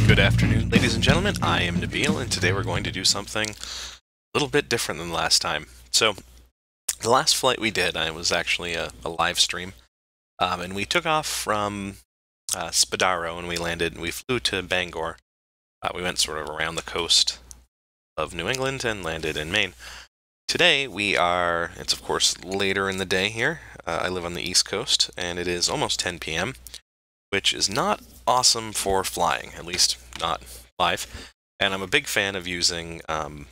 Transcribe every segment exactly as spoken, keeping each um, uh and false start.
Good afternoon, ladies and gentlemen. I am Nabil, and today we're going to do something a little bit different than last time. So, the last flight we did, I was actually a, a live stream, um, and we took off from uh, Spadaro, and we landed, and we flew to Bangor. Uh, we went sort of around the coast of New England and landed in Maine. Today, we are, it's of course later in the day here. Uh, I live on the East Coast, and it is almost ten p m, which is not awesome for flying, at least not live. And I'm a big fan of using, um,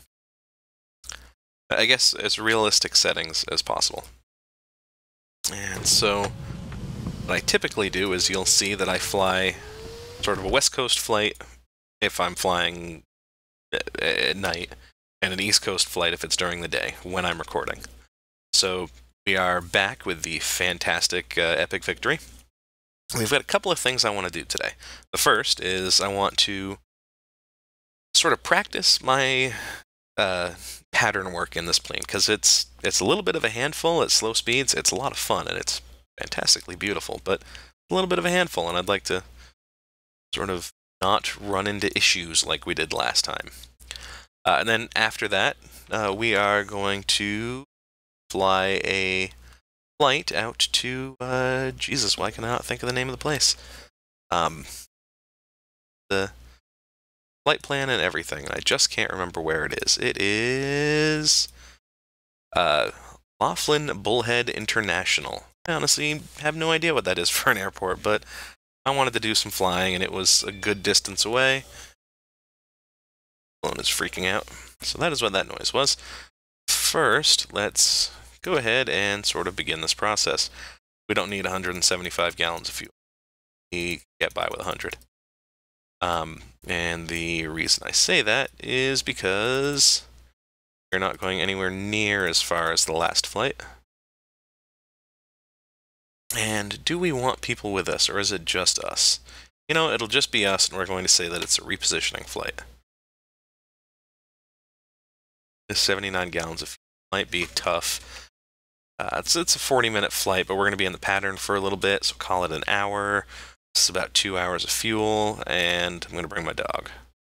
I guess, as realistic settings as possible. And so, what I typically do is you'll see that I fly sort of a West Coast flight if I'm flying at night, and an East Coast flight if it's during the day when I'm recording. So we are back with the fantastic uh, Epic Victory. We've got a couple of things I want to do today. The first is I want to sort of practice my uh, pattern work in this plane, because it's it's a little bit of a handful at slow speeds. It's a lot of fun, and it's fantastically beautiful, but a little bit of a handful, and I'd like to sort of not run into issues like we did last time. Uh, and then after that, uh, we are going to fly a flight out to, uh, Jesus, why can I not think of the name of the place? Um, the flight plan and everything, and I just can't remember where it is. It is, uh, Laughlin Bullhead International. I honestly have no idea what that is for an airport, but I wanted to do some flying, and it was a good distance away. Phone is freaking out. So that is what that noise was. First, let's go ahead and sort of begin this process. We don't need one hundred seventy-five gallons of fuel. We get by with one hundred. Um, and the reason I say that is because we're not going anywhere near as far as the last flight. And do we want people with us, or is it just us? You know, it'll just be us, and we're going to say that it's a repositioning flight. This seventy-nine gallons of fuel might be tough. Uh, it's, it's a forty minute flight, but we're going to be in the pattern for a little bit, so call it an hour. This is about two hours of fuel, and I'm going to bring my dog.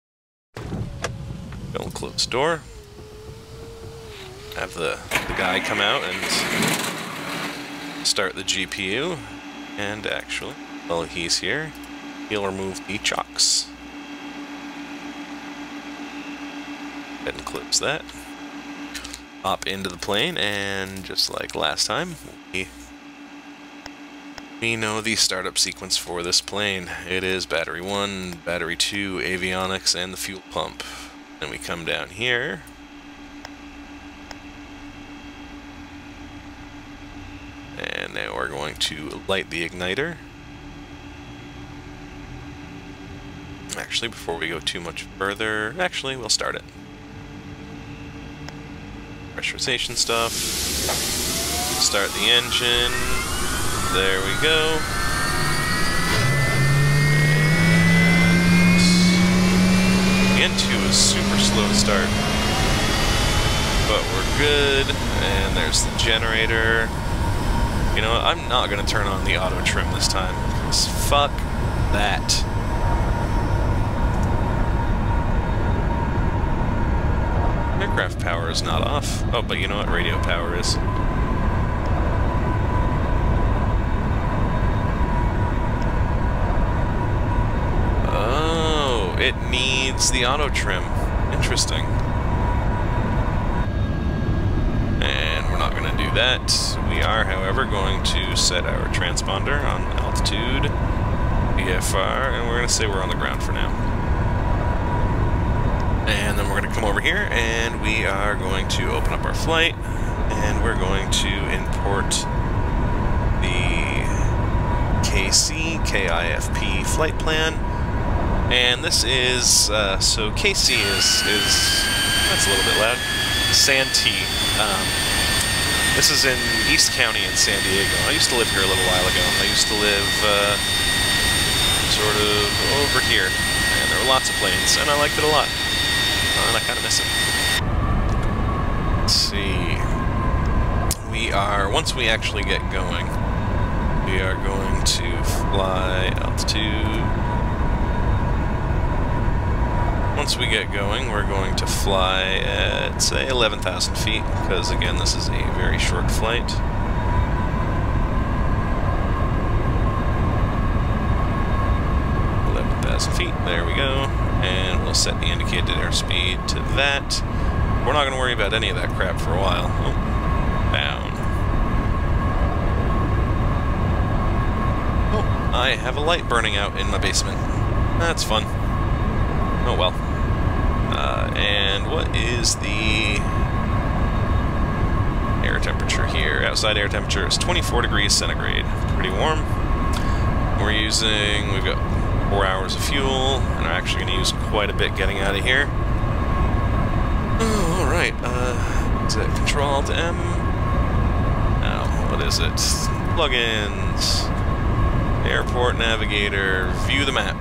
We'll close the door. Have the, the guy come out and start the G P U, and actually, while he's here, he'll remove the chocks. Go ahead and close that. Hop into the plane, and just like last time, we, we know the startup sequence for this plane. It is battery one, battery two, avionics, and the fuel pump. Then we come down here. And now we're going to light the igniter. Actually, before we go too much further, actually, we'll start it. Pressurization stuff. Start the engine. There we go. And N two is super slow to start. But we're good. And there's the generator. You know what, I'm not going to turn on the auto trim this time, because fuck that. Aircraft power is not off. Oh, but you know what, radio power is. Oh, it needs the auto trim. Interesting. Do that. We are, however, going to set our transponder on altitude, V F R, and we're going to say we're on the ground for now. And then we're going to come over here, and we are going to open up our flight, and we're going to import the K S E E, K I F P flight plan. And this is, uh, so K S E E is, is, that's a little bit loud, Santee. Um, This is in East County in San Diego. I used to live here a little while ago. I used to live uh, sort of over here, and there were lots of planes, and I liked it a lot. Uh, and I kind of miss it. Let's see. We are, once we actually get going, we are going to fly altitude once we get going, we're going to fly at, say, eleven thousand feet, because, again, this is a very short flight. eleven thousand feet, there we go. And we'll set the indicated airspeed to that. We're not going to worry about any of that crap for a while. Oh, down. Oh, I have a light burning out in my basement. That's fun. Oh well. Uh, and what is the air temperature here? Outside air temperature is twenty-four degrees centigrade. Pretty warm. We're using, we've got four hours of fuel, and I'm actually going to use quite a bit getting out of here. Oh, alright. Uh, is it Control Alt M? No, what is it? Plugins. Airport Navigator. View the map.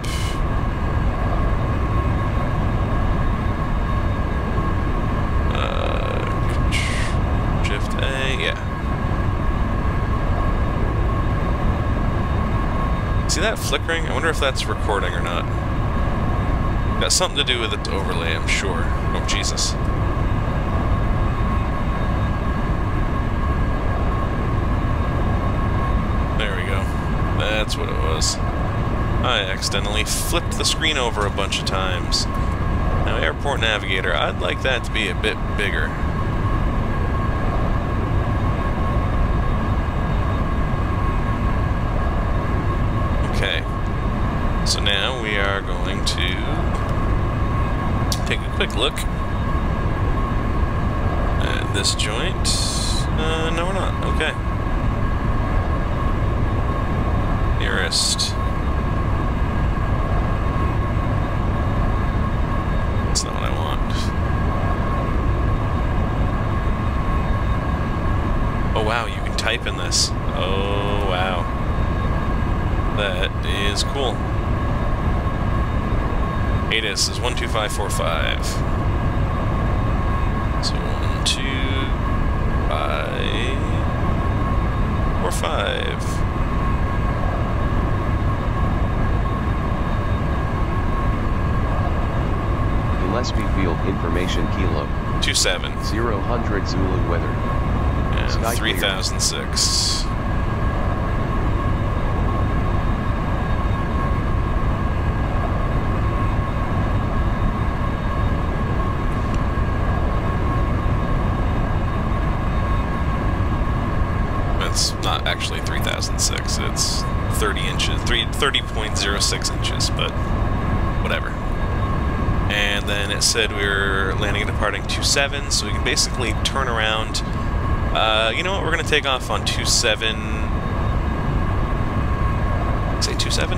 See that flickering? I wonder if that's recording or not. Got something to do with its overlay, I'm sure. Oh, Jesus. There we go. That's what it was. I accidentally flipped the screen over a bunch of times. Now, Airport Navigator, I'd like that to be a bit bigger. So now we are going to take a quick look at this joint. Uh, no, we're not. Okay. Nearest. That's not what I want. Oh wow, you can type in this. Oh wow. That is cool. A T I S is one two five four five. So one, two, five, four, five. Gillespie Field Information Kilo. Two seven. Zero hundred Zulu weather. And three thousand six. Not actually three thousand six, it's thirty inches, thirty point zero six inches, but whatever. And then it said we were landing and departing two seven, so we can basically turn around. Uh, you know what, we're going to take off on two seven. Say two seven?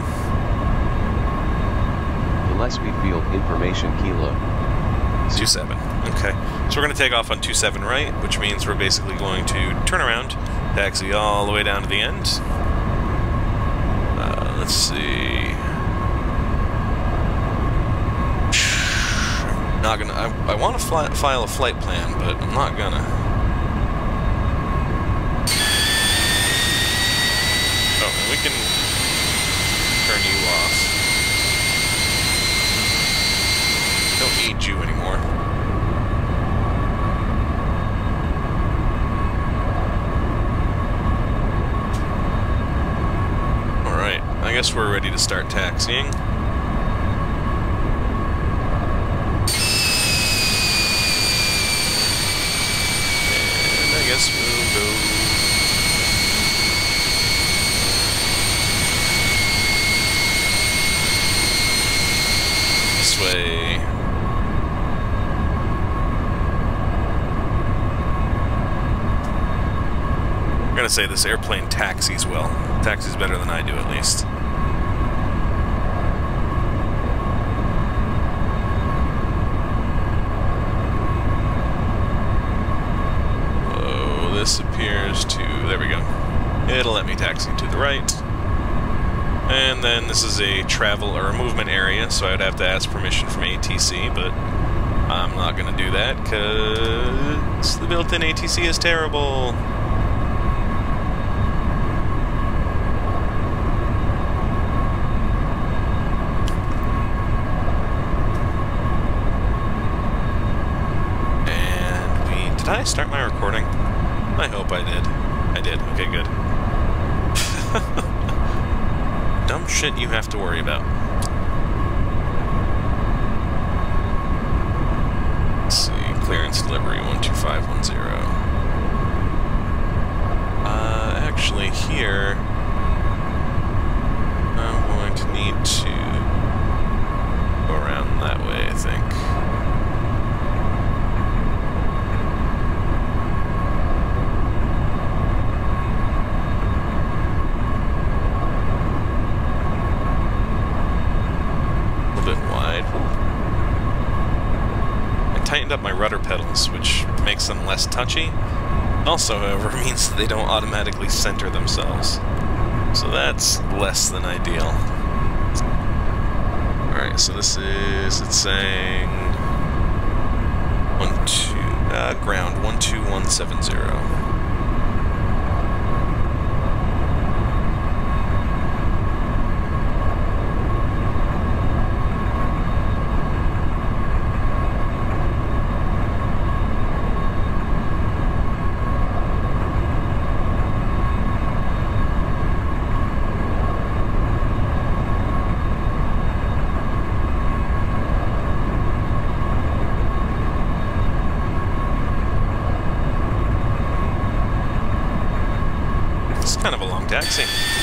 Gillespie Field Information Kilo. two seven, okay. So we're going to take off on two seven right, which means we're basically going to turn around, taxi all the way down to the end. Uh, let's see. Not gonna. I, I want to fly, file a flight plan, but I'm not gonna. Oh, and we can turn you off. Don't need you anymore. Alright, I guess we're ready to start taxiing. And I guess we'll go this way. I'm gonna say this airplane taxis well. Taxis better than I do, at least. Oh, this appears to... there we go. It'll let me taxi to the right. And then this is a travel or a movement area, so I would have to ask permission from A T C, but I'm not gonna do that, because the built-in A T C is terrible. start my recording? I hope I did. I did. Okay, good. Dumb shit you have to worry about. Let's see. Clearance delivery one two five one zero. Uh, actually, here I'm going to need to go around that way, I think. Tightened up my rudder pedals, which makes them less touchy. Also, however, means that they don't automatically center themselves. So that's less than ideal. Alright, so this is, it's saying one two uh, ground one two one seven zero. Kind of a long taxi.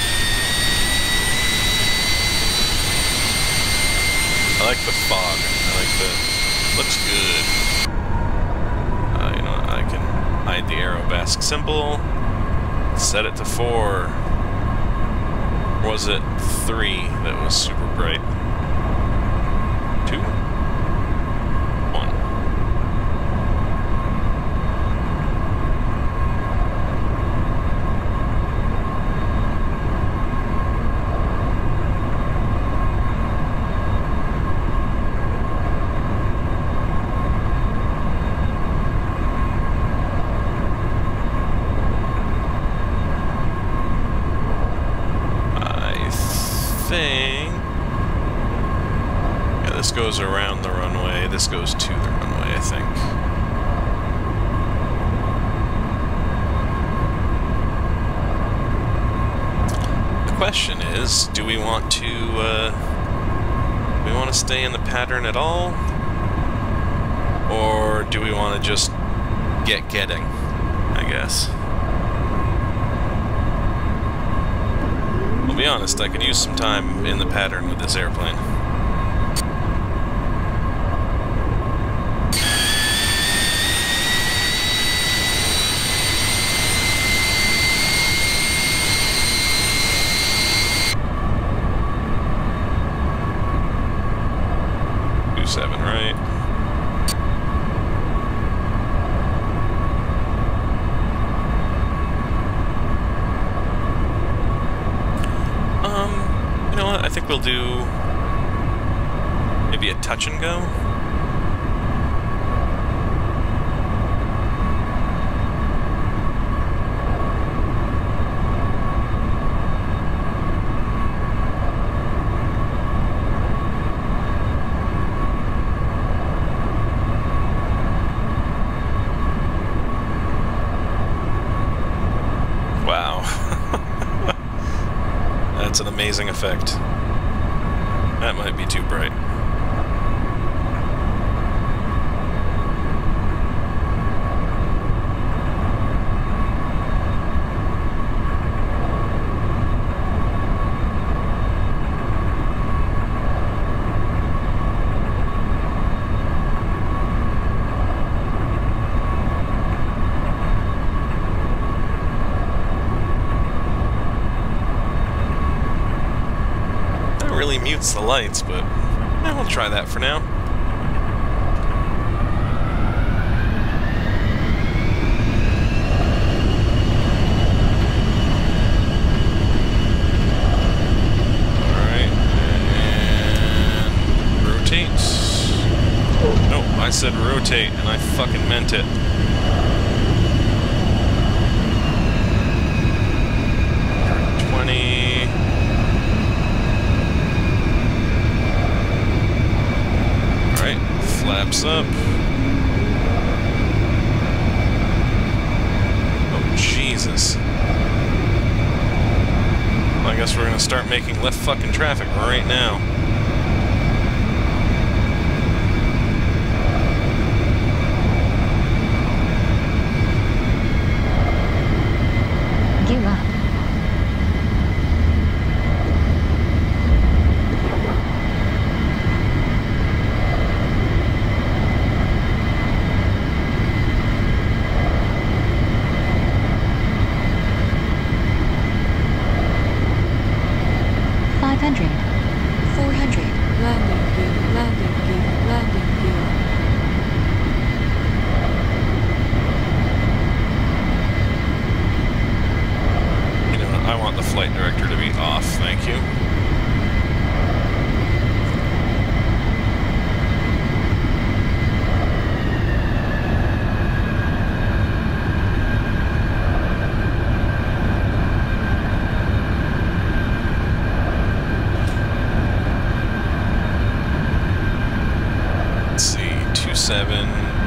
I like the fog. I like the... looks good. Uh, you know, I can hide the arabesque symbol. Set it to four. Or was it three that was super bright? Two? One. Yeah, this goes around the runway, this goes to the runway, I think. The question is, do we want to, uh, do we want to stay in the pattern at all? Or do we want to just get getting, I guess? I'll be honest, I could use some time in the pattern with this airplane. two seven, right? I think we'll do maybe a touch and go. Wow. That's an amazing effect. That might be too bright. Mutes the lights, but eh, we'll try that for now. Alright, and rotate. Nope, I said rotate, and I fucking meant it. twenty. Flaps up. making left fucking traffic right now. Gear up. five hundred. four hundred. Landing gear, landing gear, landing gear. You know what? I want the flight director to be off, thank you. Seven.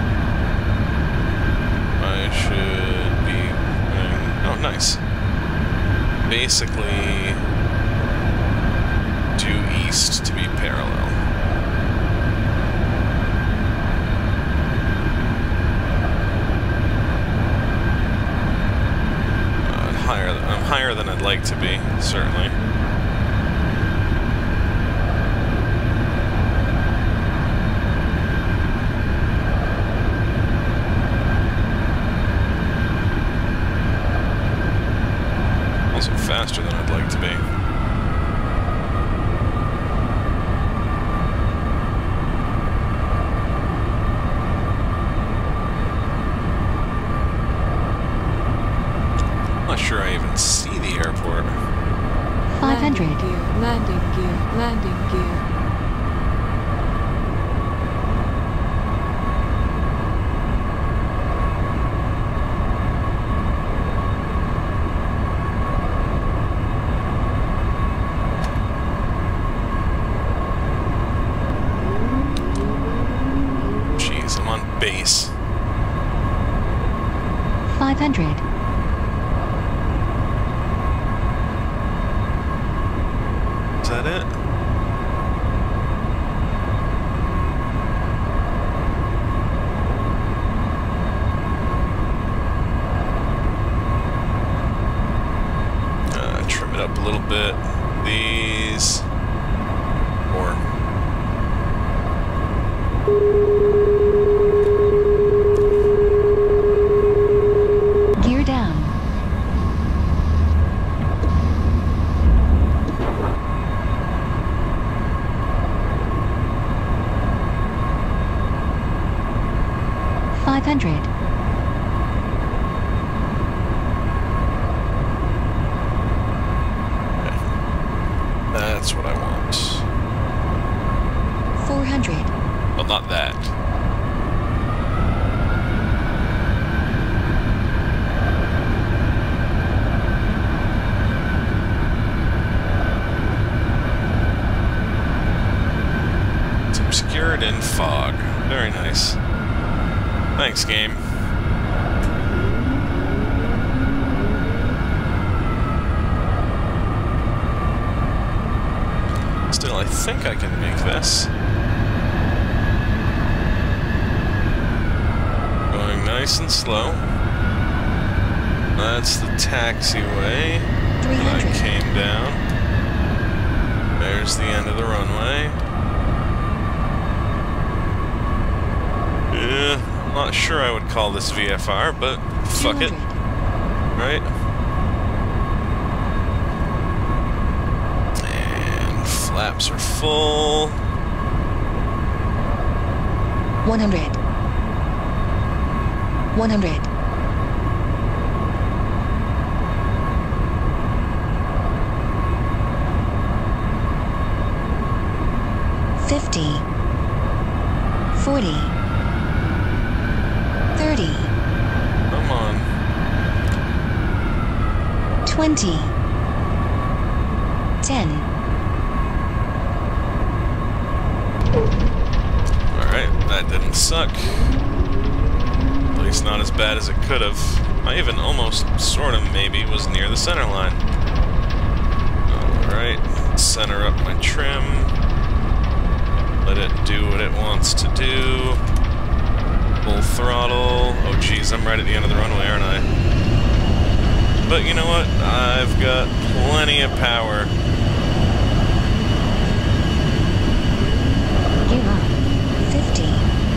I should be. Um, oh, nice. Basically, due east to be parallel. Uh, higher. I'm higher than I'd like to be, certainly. Faster than I'd like to be. I'm not sure I even see the airport. five hundred. Landing gear, landing gear, landing gear. Base. five hundred. Is that it? Uh, trim it up a little bit. These. Or. Gear down. five hundred. That's what I want. four hundred. Well, not that. It's obscured in fog. Very nice. Thanks, game. Still, I think I can make this. Going nice and slow. That's the taxiway. I came down. There's the end of the runway. Yeah, I'm not sure I would call this V F R, but fuck it. Right? And flaps are full. one hundred. one hundred. fifty. forty. thirty. Come on. twenty. ten. Alright, that didn't suck. At least not as bad as it could have. I even almost, sort of, maybe, was near the center line. Oh, Alright, center up my trim. Let it do what it wants to do. Full throttle. Oh geez, I'm right at the end of the runway, aren't I? But you know what? I've got plenty of power. Gear up. fifty.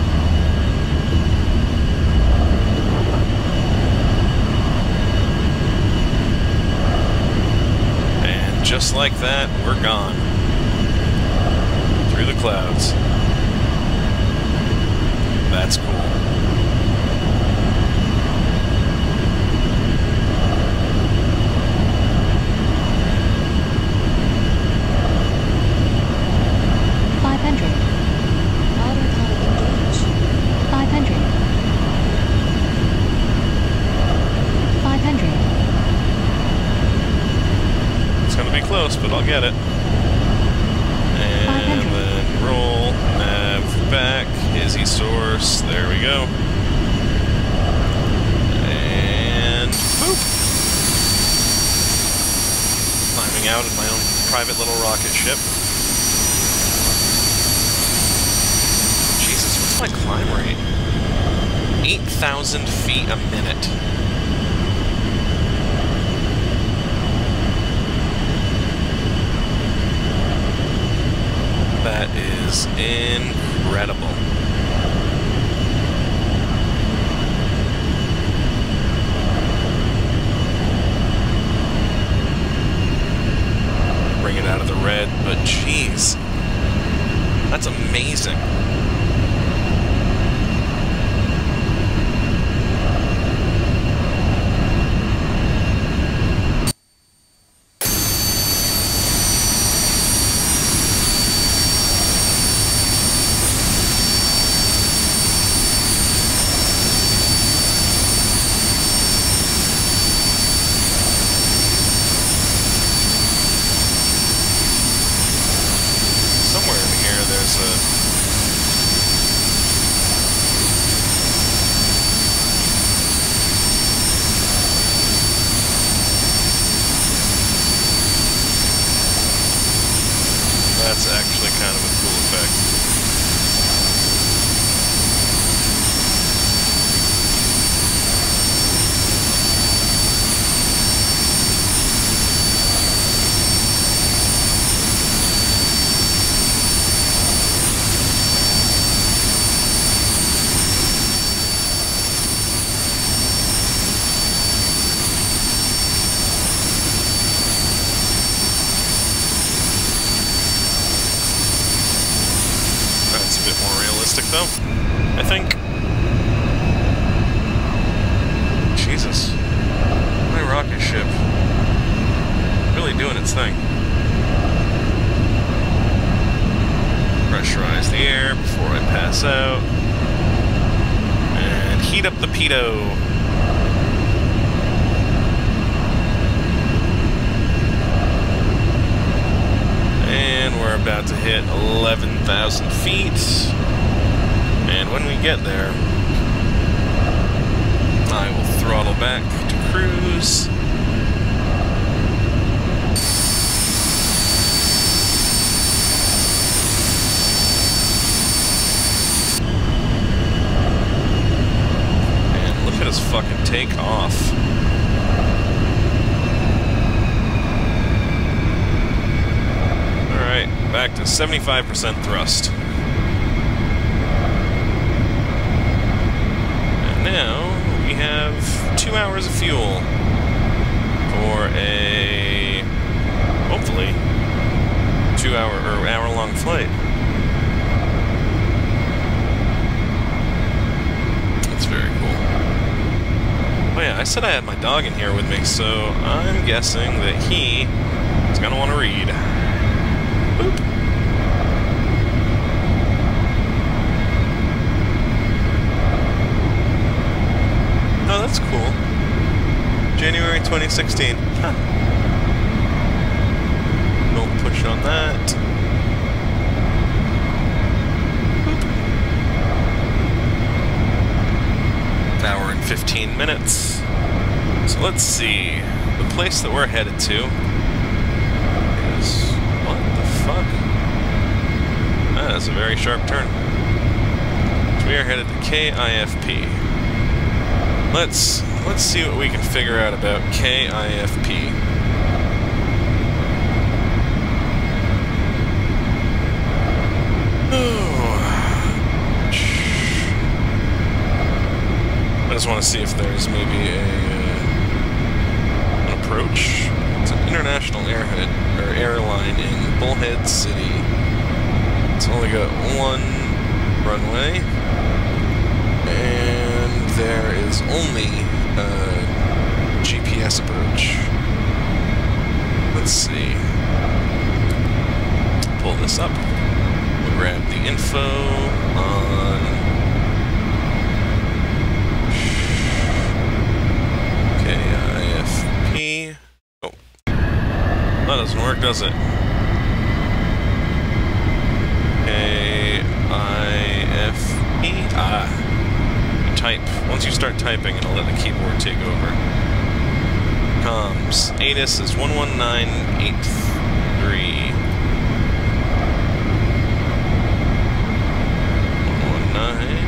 And just like that, we're gone. Through the clouds. That's cool. five hundred. Autopilot engage. five hundred. five hundred. It's gonna be close, but I'll get it. And then roll, nav back, Izzy source, there we go. And boop! Climbing out in my own private little rocket ship. Jesus, what's my climb rate? eight thousand feet a minute. That is incredible. Bring it out of the red, but geez, that's amazing. Somewhere in here there's a... That's actually kind of a cool effect. That's a bit more realistic, though, I think. Jesus. My rocket ship. Really doing its thing. Pressurize the air before I pass out. And heat up the pitot. And we're about to hit eleven thousand feet. And when we get there, I will throttle back to cruise. And look at us fucking take off. Back to seventy-five percent thrust. And now we have two hours of fuel for a, hopefully, two hour or hour long flight. That's very cool. Oh yeah, I said I had my dog in here with me, so I'm guessing that he is gonna want to read. Boop. Oh, that's cool. January twenty sixteen. Huh. Don't push on that. Boop. Hour and fifteen minutes. So let's see. The place that we're headed to is fuck? That is a very sharp turn. So we are headed to K I F P. Let's let's see what we can figure out about K I F P. I just want to see if there's maybe a uh, an approach. It's an international airhead or airline in Bullhead City. It's only got one runway, and there is only a G P S approach. Let's see. Pull this up. We'll grab the info on K I F P. Oh. That doesn't work, does it? K I F P. Ah. You type. Once you start typing, it'll let the keyboard take over. Comms. A T I S is one one nine eight three. one one nine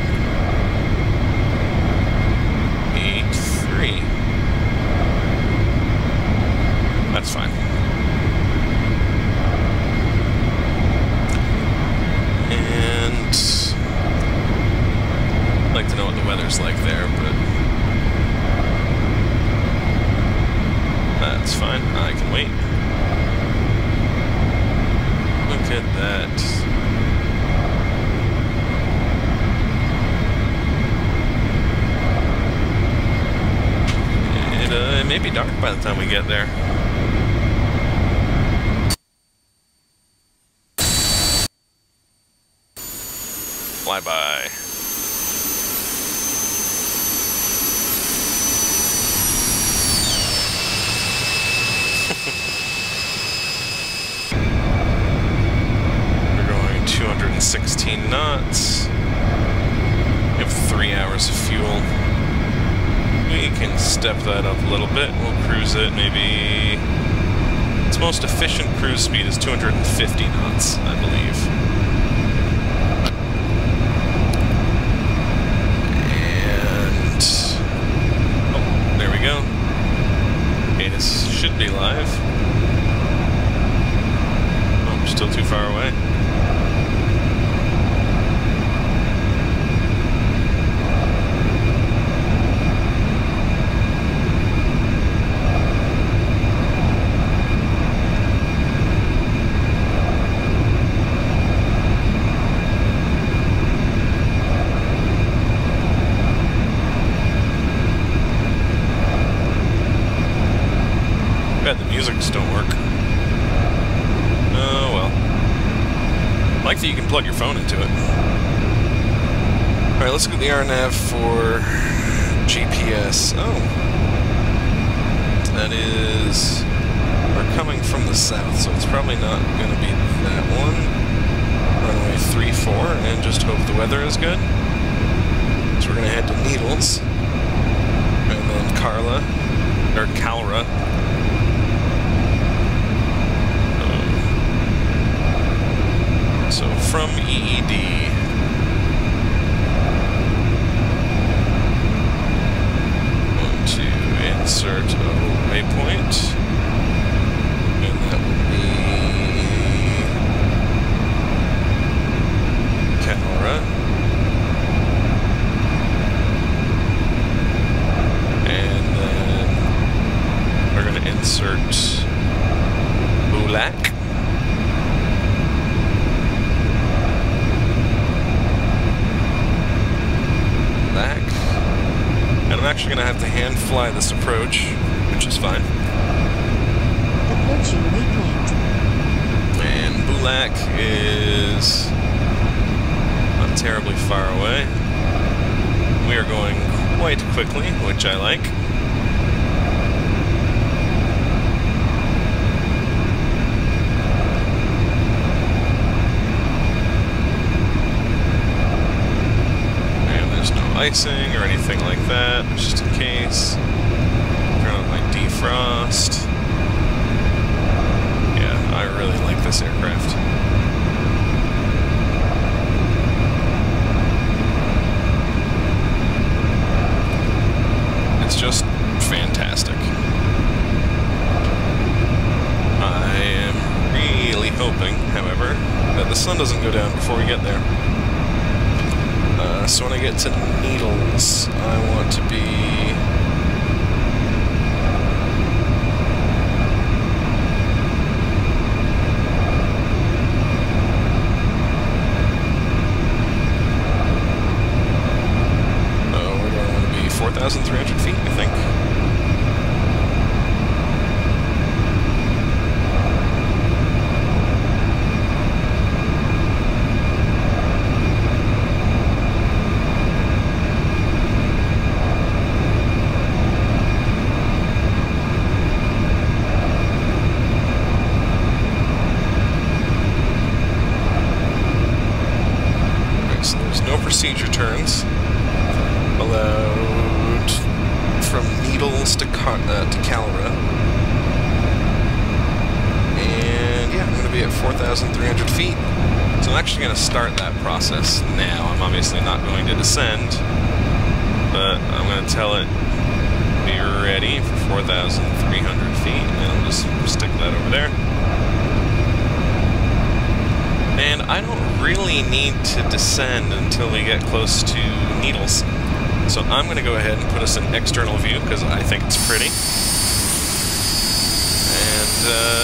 eight three. That's fine. And I'd like to know what the weather's like there, but that's fine. I can wait. Look at that. It, uh, it may be dark by the time we get there. Flyby. We're going two hundred sixteen knots. We have three hours of fuel. We can step that up a little bit. We'll cruise it maybe... Its most efficient cruise speed is two hundred fifty knots, I believe. Go. Okay, this should be live. Oh, I'm still too far away. The music just don't work. Oh well. I like that you can plug your phone into it. Alright, let's look at the R nav for G P S. Oh. That is... We're coming from the south, so it's probably not going to be that one. Runway three four, and just hope the weather is good. So we're going to head to Needles. And then Carla. Or Calra. So from E E D, going to insert a waypoint, and that will be Calra, and then we're going to insert Bulak. And I'm actually going to have to hand fly this approach, which is fine. Approaching waypoint. And Bulak is not terribly far away. We are going quite quickly, which I like. Icing or anything like that, just in case. Turn on my defrost. Yeah, I really like this aircraft. It's just fantastic. I am really hoping, however, that the sun doesn't go down before we get there. Uh, so when I get to Needles, I want to be... Oh, where do I want to be? four thousand three hundred feet, I think. Procedure turns allowed from Needles to Car uh, to Calra, and yeah, I'm going to be at four thousand three hundred feet. So I'm actually going to start that process now. I'm obviously not going to descend, but I'm going to tell it be ready for four thousand three hundred feet, and I'll just stick that over there. And I don't really need to descend until we get close to Needles. So I'm going to go ahead and put us in external view, because I think it's pretty. And uh,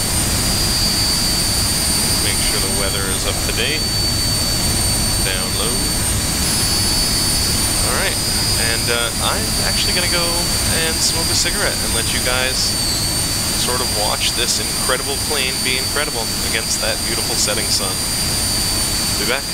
make sure the weather is up to date. Download. Alright, and uh, I'm actually going to go and smoke a cigarette and let you guys sort of watch this incredible plane be incredible against that beautiful setting sun. Be back.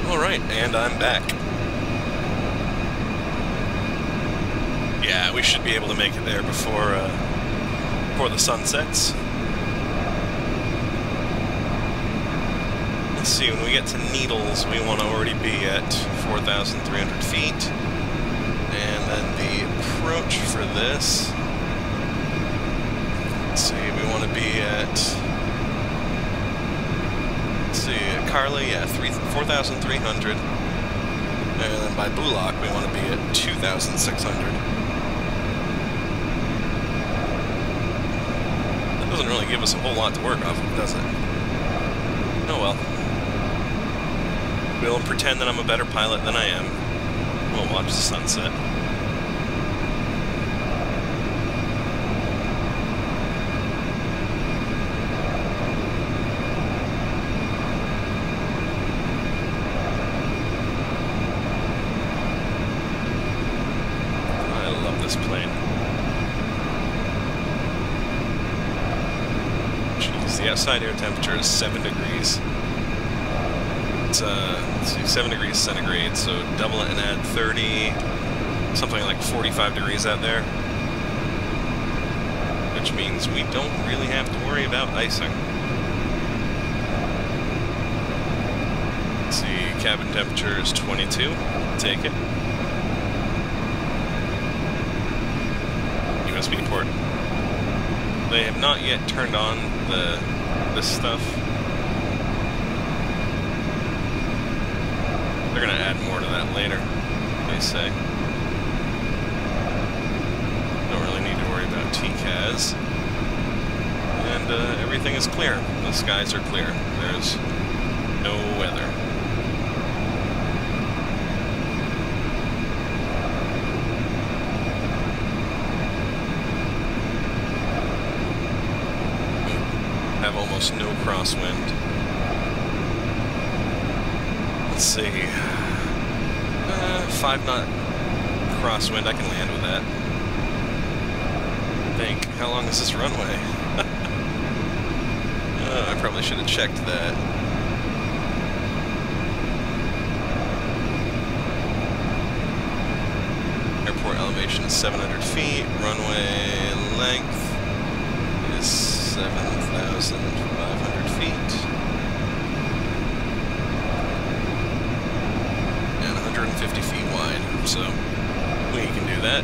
Alright, and I'm back. Yeah, we should be able to make it there before, uh, before the sun sets. Let's see, when we get to Needles, we want to already be at four thousand three hundred feet. And then the approach for this... Let's see, we want to be at... Let's see, Carly, yeah, four thousand three hundred. And then by Bullock, we want to be at two thousand six hundred. That doesn't really give us a whole lot to work off of, does it? Oh well. We'll pretend that I'm a better pilot than I am. We'll watch the sunset. The outside air temperature is seven degrees. It's uh, let's see, seven degrees centigrade, so double it and add thirty, something like forty-five degrees out there. Which means we don't really have to worry about icing. Let's see, cabin temperature is twenty-two. Take it. U S B port. They have not yet turned on the this stuff. They're gonna add more to that later, they say. Don't really need to worry about T C A S. And uh, everything is clear. The skies are clear. There's no weather. Have almost no crosswind. Let's see. Uh, five knot crosswind, I can land with that. I think. How long is this runway? uh, I probably should have checked that. Airport elevation is seven hundred feet. Runway length is seven thousand five hundred feet. And one hundred fifty feet wide, so we can do that.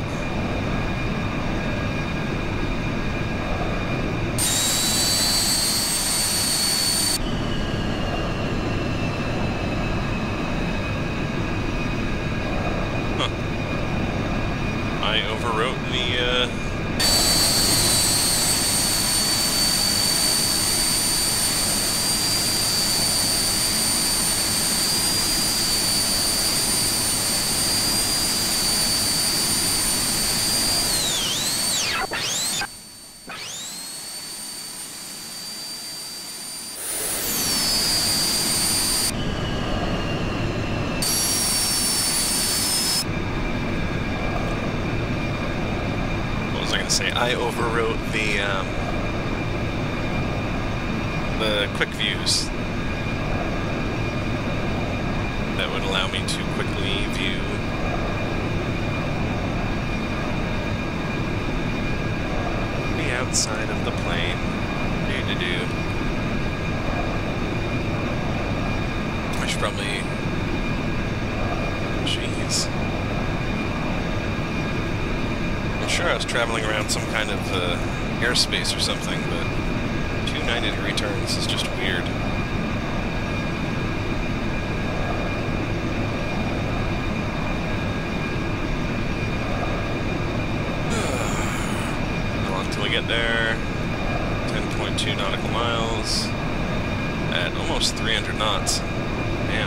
Huh. I overwrote the, uh, say I overwrote the um, the quick views that would allow me to quickly view the outside of the plane. Do do do. I should probably. Jeez. I'm sure I was traveling around some kind of uh, airspace or something, but two ninety degree turns is just weird. How long till we get there? ten point two nautical miles at almost three hundred knots. Damn.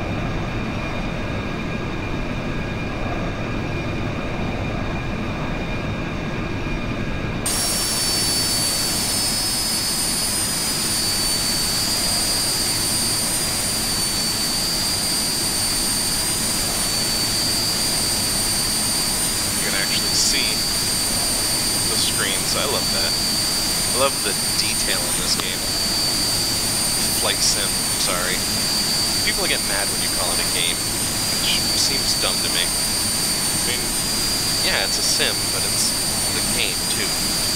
I love that. I love the detail in this game. Flight sim, sorry. people get mad when you call it a game, which seems dumb to me. I mean, yeah, it's a sim, but it's a game too.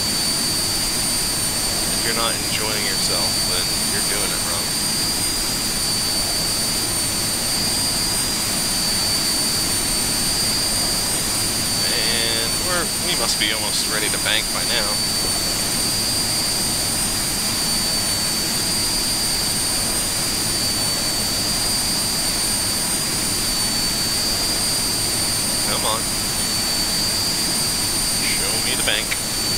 If you're not enjoying yourself, then you're doing it wrong. And we're, we must be almost ready to bank by now. Come on. Show me the bank.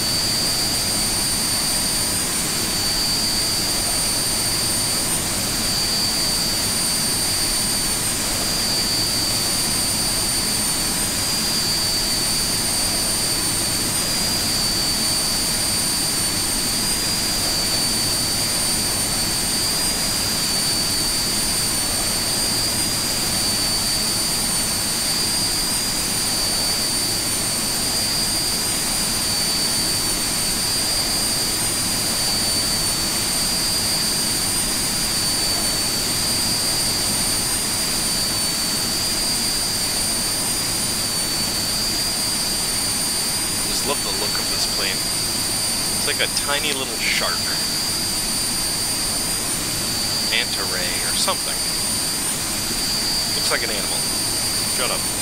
Love the look of this plane. It's like a tiny little shark. Manta ray or something. Looks like an animal. Shut up.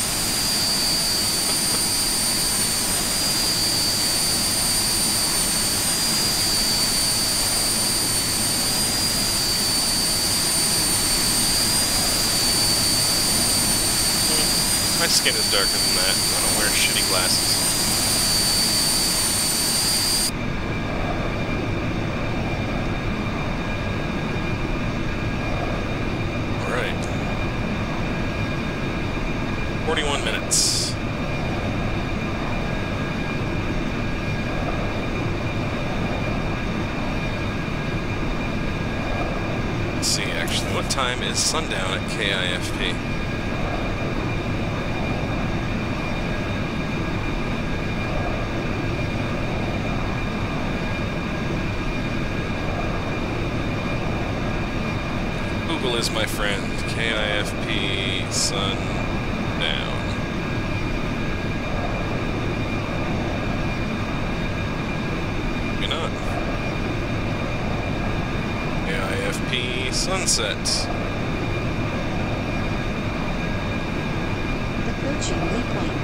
My skin is darker than that. I don't wear shitty glasses. forty-one minutes. Let's see, actually, what time is sundown at K I F P? Google is my friend. K I F P sun. Down. Maybe not. K I F P sunset. Approaching waypoint.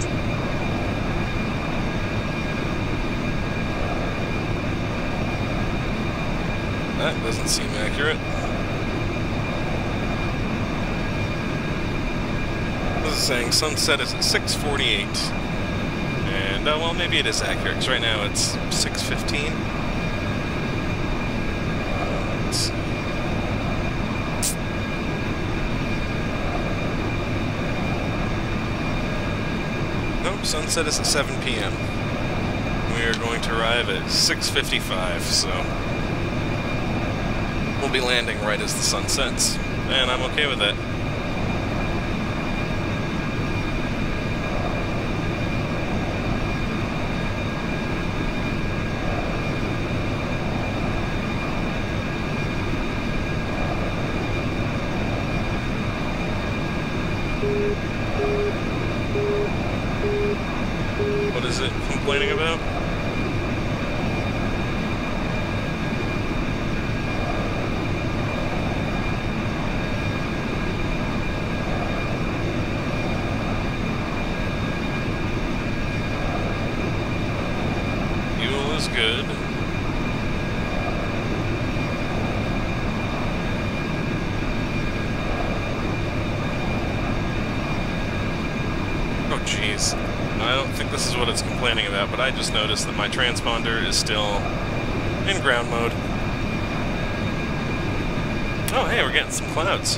That doesn't seem accurate. This is saying sunset is at six forty-eight. And, uh, well, maybe it is accurate, because right now it's six fifteen. Let's see. Nope, sunset is at seven P M We are going to arrive at six fifty-five, so we'll be landing right as the sun sets. And I'm okay with that. What is it complaining about? Fuel is good. Oh, jeez. I don't think this is what it's complaining about, but I just noticed that my transponder is still in ground mode. Oh, hey, we're getting some clouds.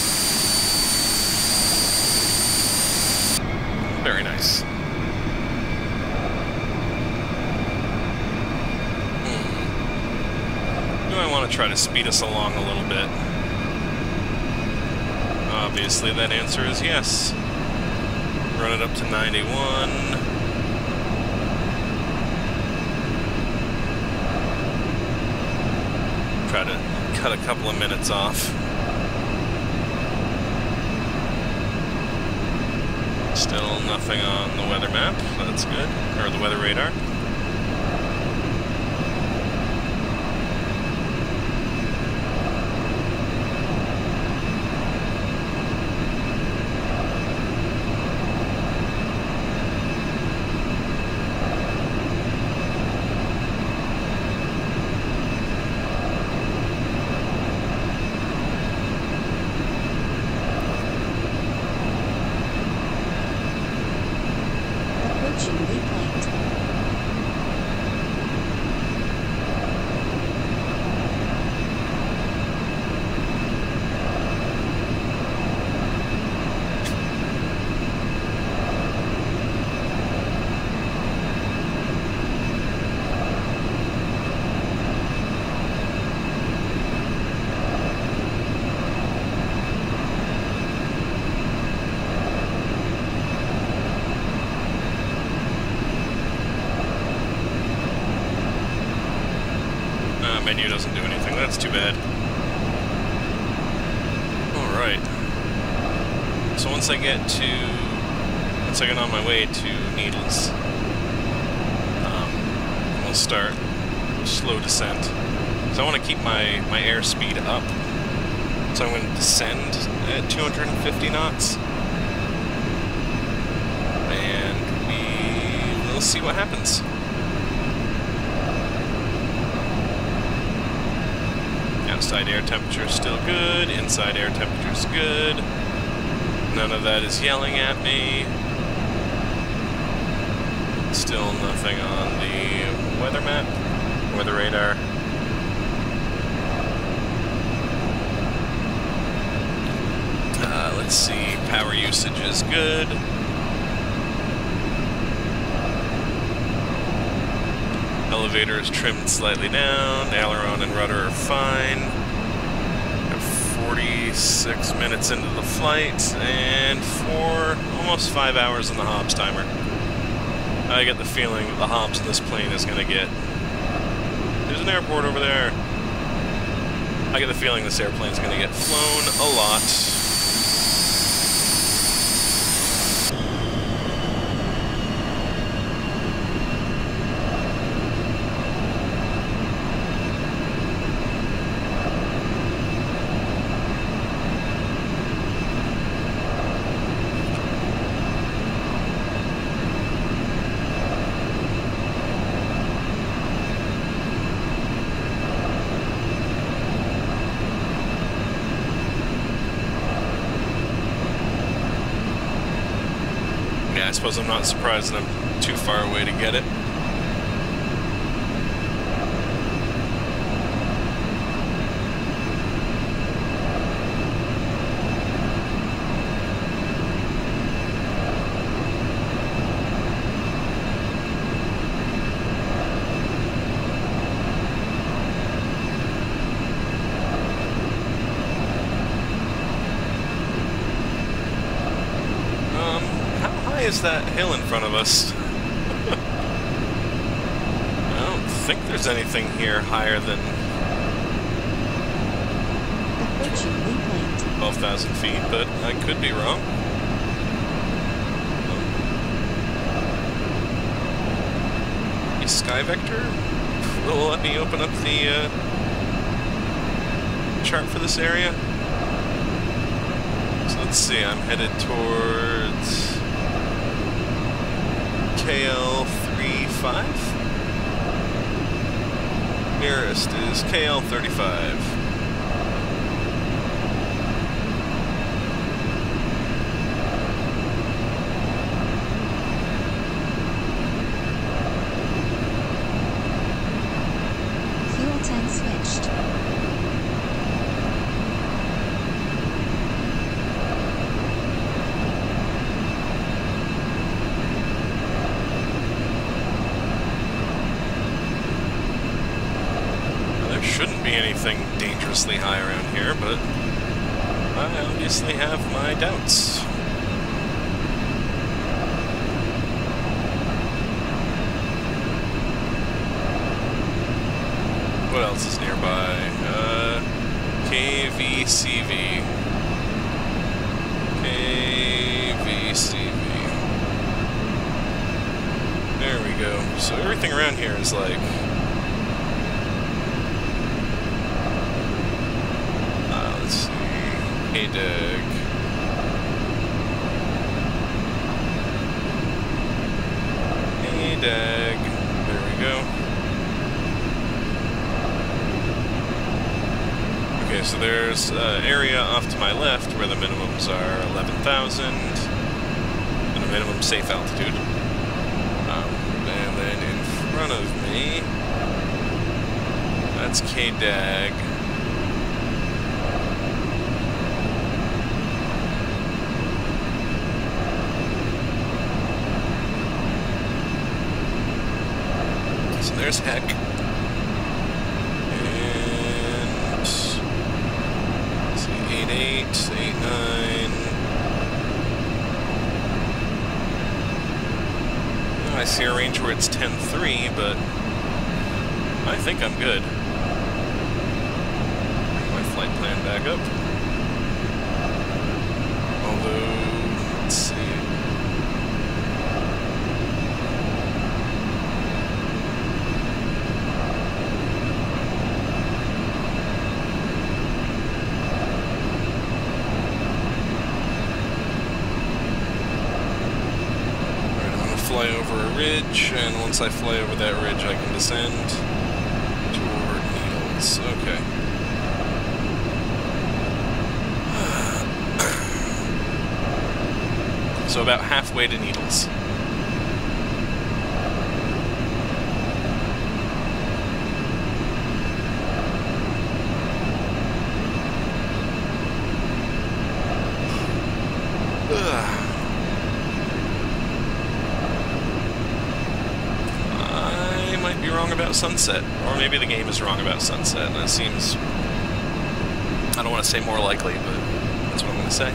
Very nice. want to try to speed us along a little bit. Obviously, that answer is yes. Run it up to ninety-one. Try to cut a couple of minutes off. Still nothing on the weather map. That's good. Or the weather radar. Approaching waypoint. Menu doesn't do anything. That's too bad. Alright. So once I get to... Once I get on my way to Needles, um, we'll start a slow descent. So I want to keep my, my airspeed up. So I'm going to descend at two hundred fifty knots. And we will see what happens. Outside air temperature is still good, inside air temperature is good. None of that is yelling at me. Still nothing on the weather map, weather radar. Uh, let's see, power usage is good. Elevator is trimmed slightly down, aileron and rudder are fine. Got forty-six minutes into the flight, and four, almost five hours in the Hobbs timer. I get the feeling that the Hobbs in this plane is going to get... There's an airport over there. I get the feeling this airplane is going to get flown a lot. I suppose I'm not surprised that I'm too far away to get it. Is that hill in front of us? I don't think there's anything here higher than twelve thousand feet, but I could be wrong. A Sky Vector will let me open up the uh, chart for this area. So let's see, I'm headed towards K L thirty-five? Nearest is K L thirty-five. Fuel tank switched. shouldn't be anything dangerously high around here, but I obviously have my doubts. What else is nearby? Uh, K V C V. K V C V. There we go. So everything around here is like... Uh, let's see... Hey, Dig. Hey, Dig. There we go. Okay, so there's an uh, area off to my left where the minimums are eleven thousand and a minimum safe altitude. Um, and then in front of me, that's K-Dag. So there's Heck. eight eight, eight nine. Oh, I see a range where it's ten three, but I think I'm good. Bring my flight plan back up. Although, let's see. Fly over a ridge, and once I fly over that ridge, I can descend toward Needles. Okay. So about halfway to Needles. Ugh. Be wrong about sunset, or maybe the game is wrong about sunset, and that seems, I don't want to say more likely, but that's what I'm going to say.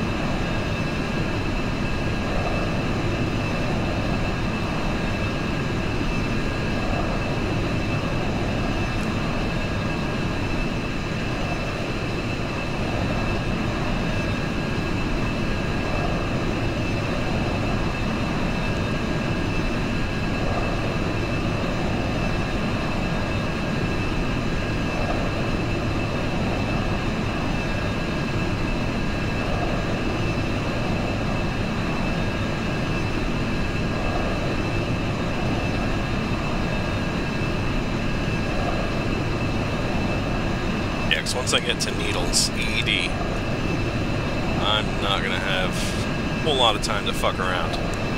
Once I get to Needles, E D, I'm not going to have a whole lot of time to fuck around.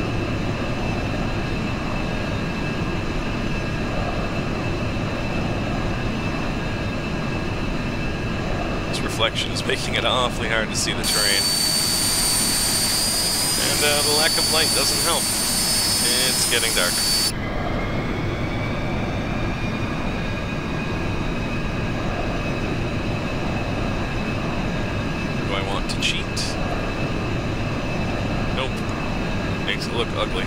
This reflection is making it awfully hard to see the terrain. And uh, the lack of light doesn't help. It's getting dark. To cheat. Nope. Makes it look ugly.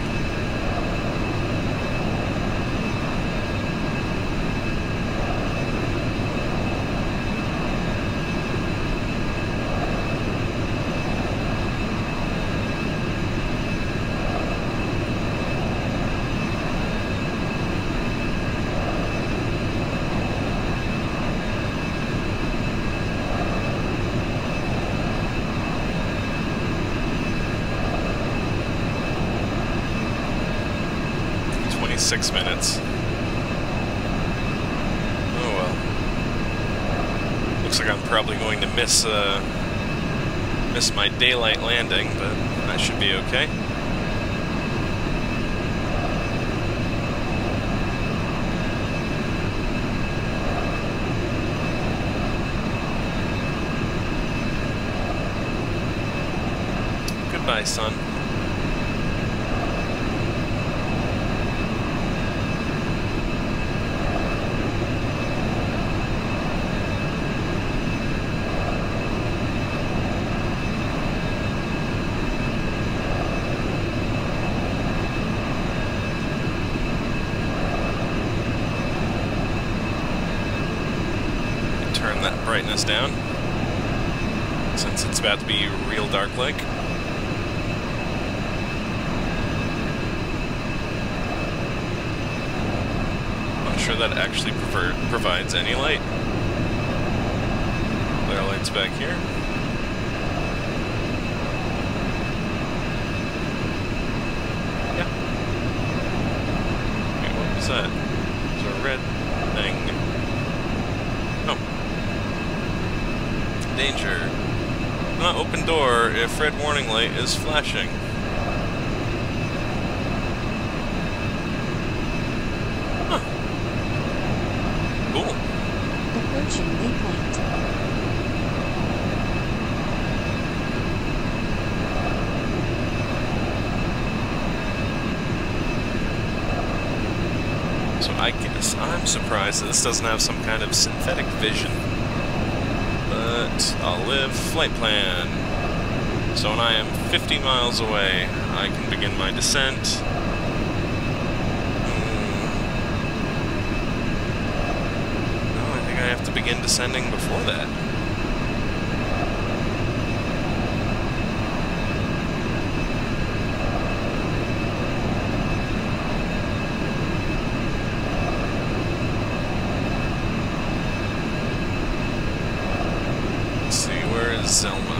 Six minutes. Oh well. Looks like I'm probably going to miss uh, miss my daylight landing, but I should be okay. Goodbye, sun. brightness down, since it's about to be real dark like. Not sure that actually prefer provides any light. Glare lights back here. Yeah. Wait, what was that? There's a red thing. Oh. Danger. Do not open door if red warning light is flashing. Huh. Cool. Approaching waypoint. So I guess I'm surprised that this doesn't have some kind of synthetic vision. But I'll live. Flight plan. So when I am fifty miles away, I can begin my descent. Hmm. No, I think I have to begin descending before that. Selma.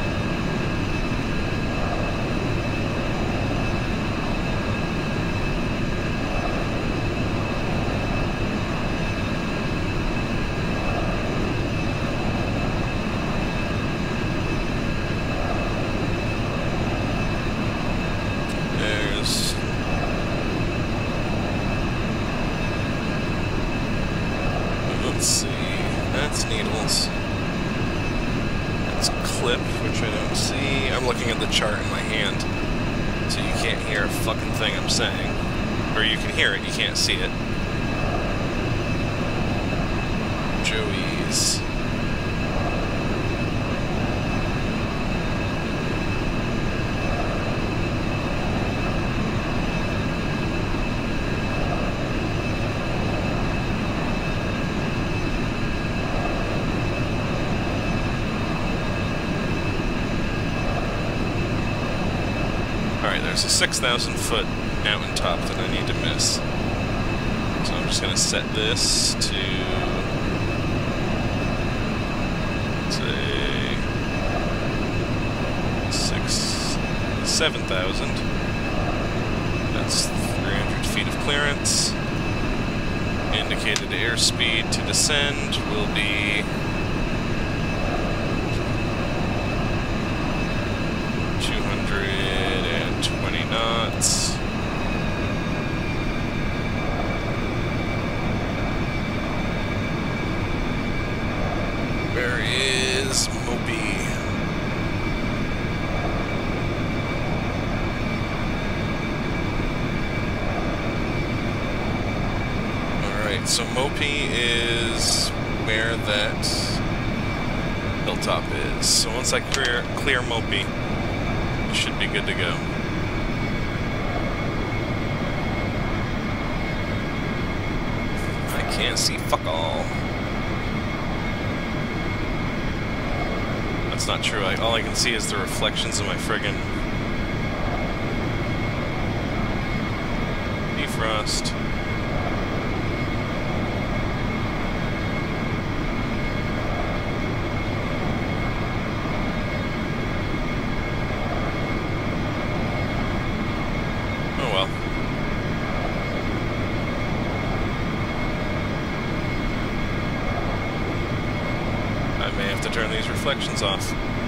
There's let's see. That's needles. Clip, which I don't see. I'm looking at the chart in my hand, so you can't hear a fucking thing I'm saying. Or you can hear it, you can't see it. Joey's. There's a six thousand foot mountaintop that I need to miss. So I'm just going to set this to, say, six, seven thousand. That's three hundred feet of clearance. Indicated airspeed to descend will be two hundred twenty knots. Where is Moby? Alright, so Mopi is where that hilltop is. So once I clear, clear Mopi, it should be good to go. Can't see fuck all. That's not true. I, all I can see is the reflections of my friggin' defrost. Oh well. I may have to turn these reflections off.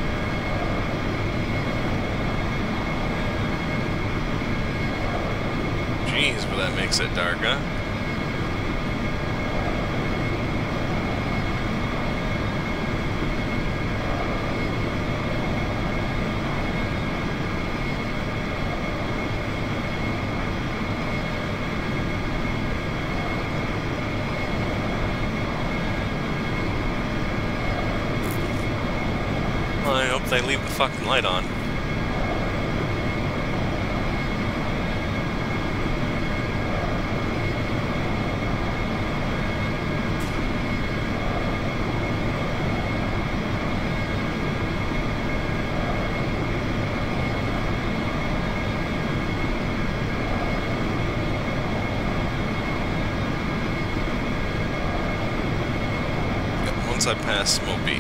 Jeez, but that makes it dark, huh? Well, I hope they leave the fucking light on. once I pass Moby.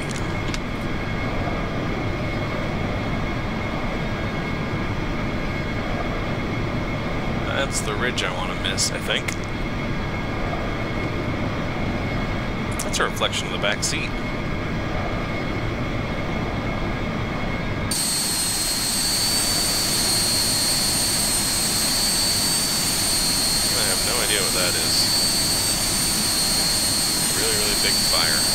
That's the ridge I want to miss, I think. That's a reflection of the back seat. I have no idea what that is. Really, really big fire.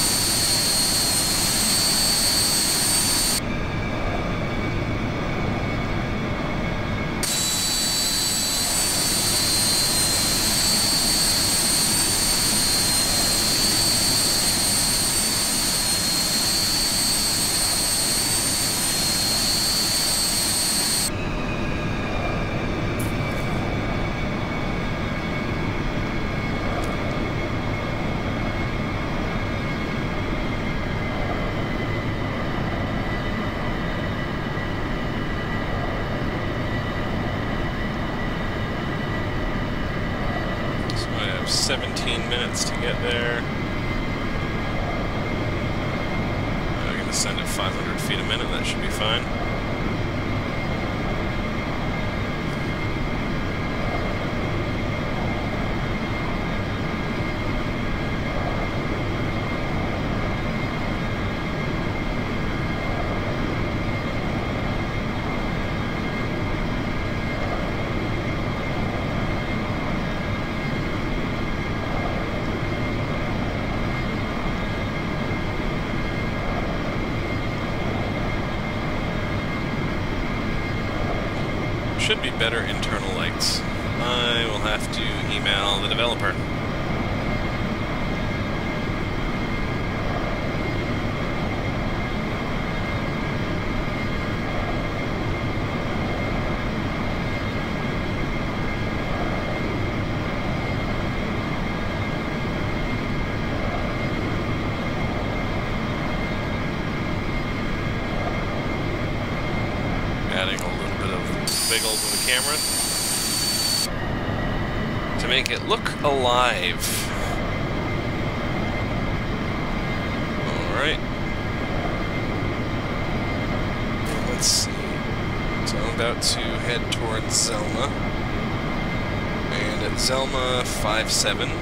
seventeen minutes to get there. I'm going to send it five hundred feet a minute, that should be fine. Should be better internal lights. I will have to email the developer. Adding a little bit of wiggle to the camera to make it look alive. Alright. Let's see. So I'm about to head towards Zelma. And at Zelma five seven.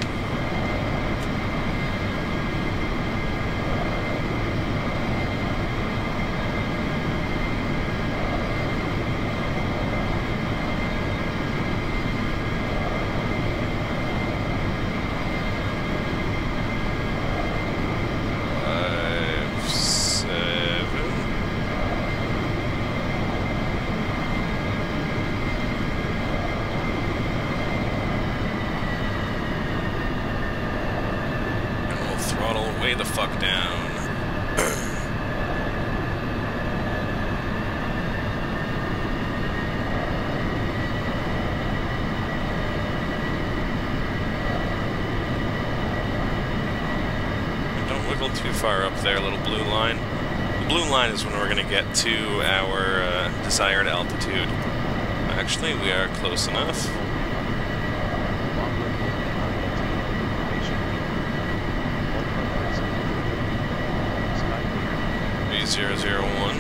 Way the fuck down. Don't wiggle too far up there, little blue line. The blue line is when we're going to get to our uh, desired altitude. Actually, we are close enough. zero zero one.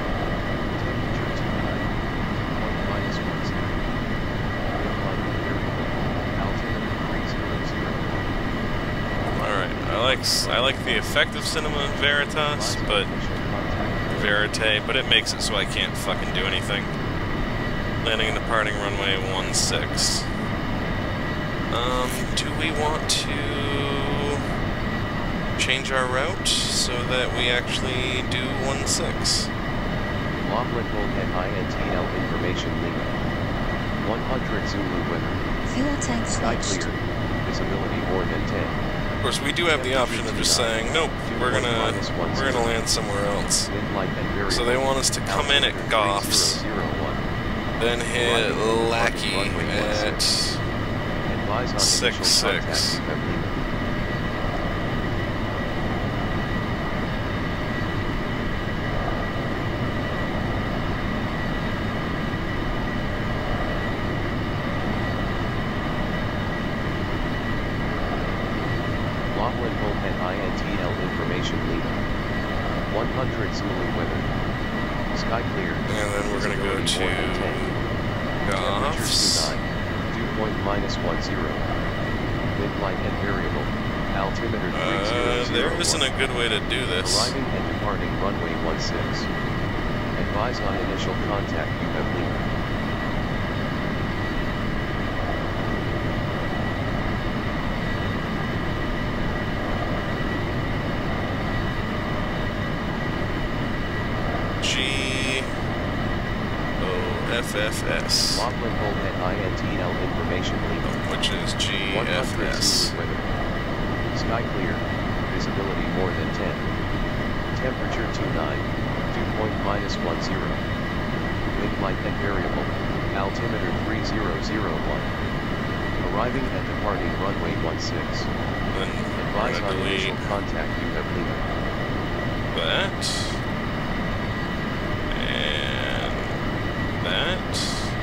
Alright, I like I like the effect of Cinema Veritas, but Verite, but it makes it so I can't fucking do anything. Landing and departing runway one six. Um, do we want to change our route so that we actually do one six? Lockwood Bullhead I N T L information Lima. one hundred Zulu weather. Fuel tank Sky switched. clear. Visibility more than ten. Of course, we do have the option of just saying, nope, we're gonna we're gonna land somewhere else. So they want us to come in at Goffs, then hit Lackey at six six. Lockwood Bullhead Bullhead I N T L information Lima. one hundred Zulu weather. Sky clear. And then we're gonna go Visibility more than ten. to Temperature Goffs. two nine. Dew point minus one zero. Wind light and variable. Altimeter three zero Uh, zero there one. isn't a good way to do this. Arriving and departing runway one six. Advise on initial contact U F Lima. G O F F S, Laughlin Bullhead I N T L information Lima. which is G one F hundred S. Zulu weather. Sky clear. Visibility more than ten. Temperature two nine. Dew point minus one zero. Wind light and variable. Altimeter three zero zero one. Arriving and departing runway one six. Then we're Advise gonna on delete initial contact U F Lima. that. And that.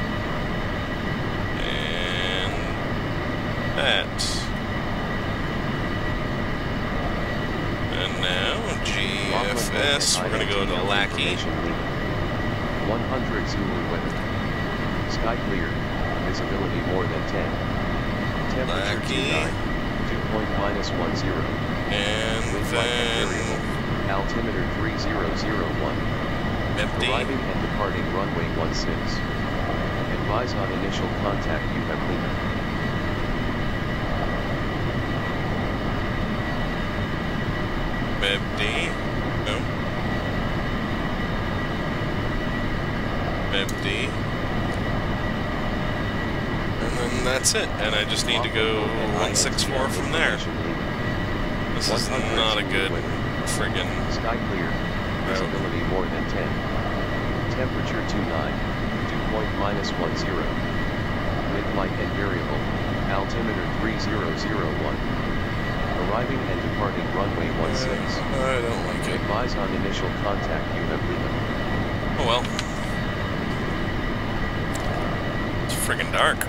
And that. And now G F S, we're gonna go to Lackey. one hundred Zulu weather. Sky clear. Visibility more than ten. Temperature two Lackey. nine. Dew point minus one zero. And Wind light and variable. then Altimeter three zero zero one. empty. Arriving and departing runway one six. Advise on initial contact U F Lima. Empty. No. Empty. And then that's it. And I just need to go one six four from there. This is not a good friggin' Sky clear. Visibility more than ten. Temperature two nine. Dew point minus one zero. Wind light and variable. Altimeter three zero zero one. Arriving and departing runway one six. I don't like it. Advise on initial contact U F Lima. Oh well. It's friggin' dark.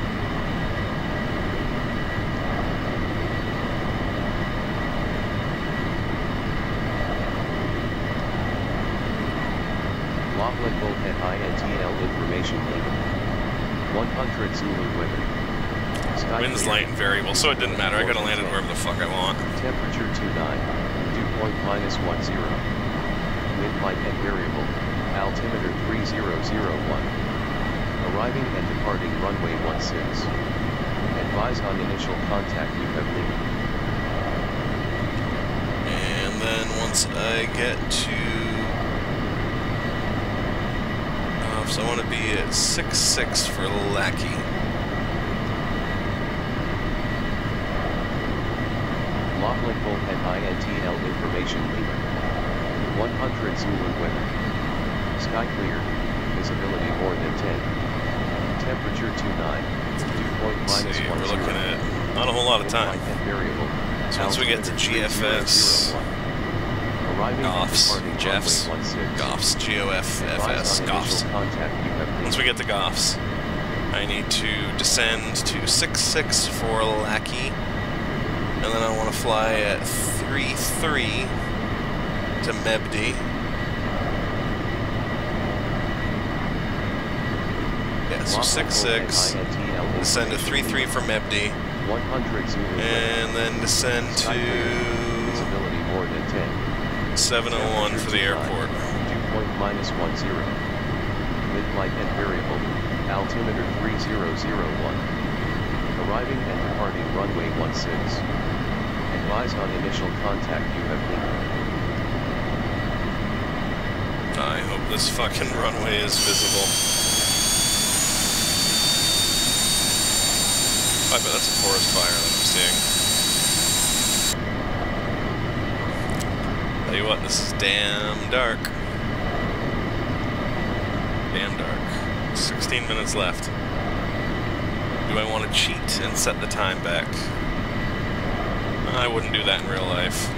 Laughlin Bullhead I N T L information Lima. one hundred Zulu weather. Sky Wind's clear. light and variable, so it didn't matter. I could have landed wherever the fuck I want. Temperature two nine. Dew point minus one zero. Wind light and variable. Altimeter three zero zero one. Arriving and departing runway one six. Advise on initial contact U F Lima. And then once I get to... Uh, so I want to be at six six for Lackey. Laughlin Bullhead I N T L information Lima. one hundred Zulu weather. Sky clear. Visibility more than ten. Temperature two nine. Dew point Let's minus see, one we're zero. looking at not a whole lot of Wind time. light and variable. So once we get to Altimeter G F S, three zero zero one. Arriving and Goffs, departing Jeffs, runway one six. Goffs, G O F F S, Advise on Goffs. initial contact U F Lima. Once we get to Goffs, I need to descend to six six for Lackey, and then I want to fly at three three to Mebdi. Yeah, so six six, descend to three three for Mebdi, one hundred Zulu weather. and then descend Sky clear. to Visibility more than ten. seven oh one for the airport. Dew point minus one zero. Wind light and variable. Altimeter three zero zero one. Arriving and departing runway one six. Advise on initial contact U F Lima. I hope this fucking runway is visible. I bet that's a forest fire that I'm seeing. Tell you what, this is damn dark. Damn dark. sixteen minutes left. Do I want to cheat and set the time back? I wouldn't do that in real life.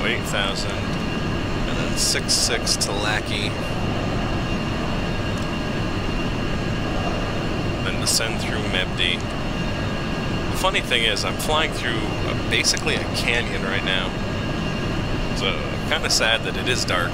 So eight thousand, and then six six to Lackey. Then descend through Mebdi. The funny thing is, I'm flying through a, basically a canyon right now. So, kind of sad that it is dark.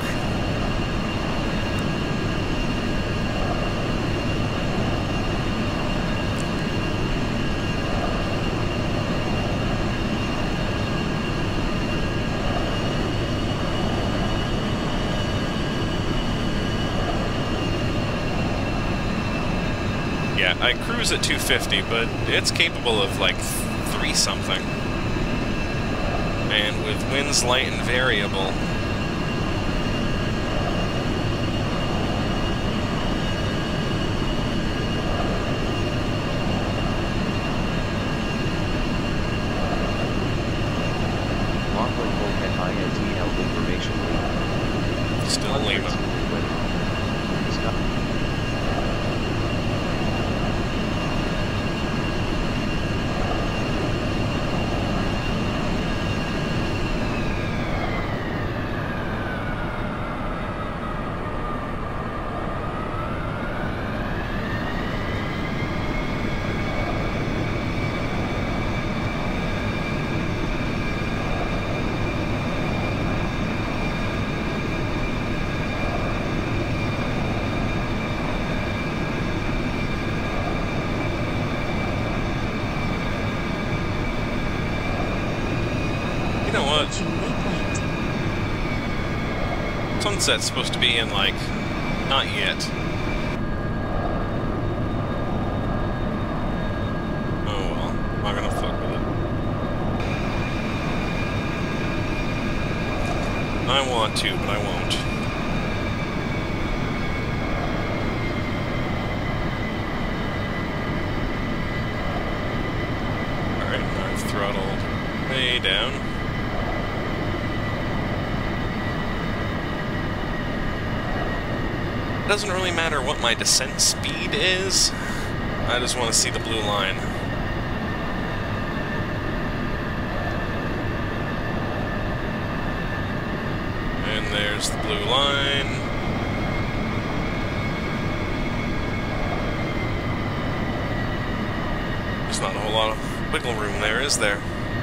Yeah, I cruise at two fifty, but it's capable of like three something. And with winds light and variable, Lachlan Bullhead I N T L information lead. still Lima. Sky. You know what? Approaching waypoint. Sunset's supposed to be in, like, not yet. Oh well, I'm not gonna fuck with it. I want to, but I won't. Alright, I've throttled way down. It doesn't really matter what my descent speed is. I just want to see the blue line. And there's the blue line. There's not a whole lot of wiggle room there, is there?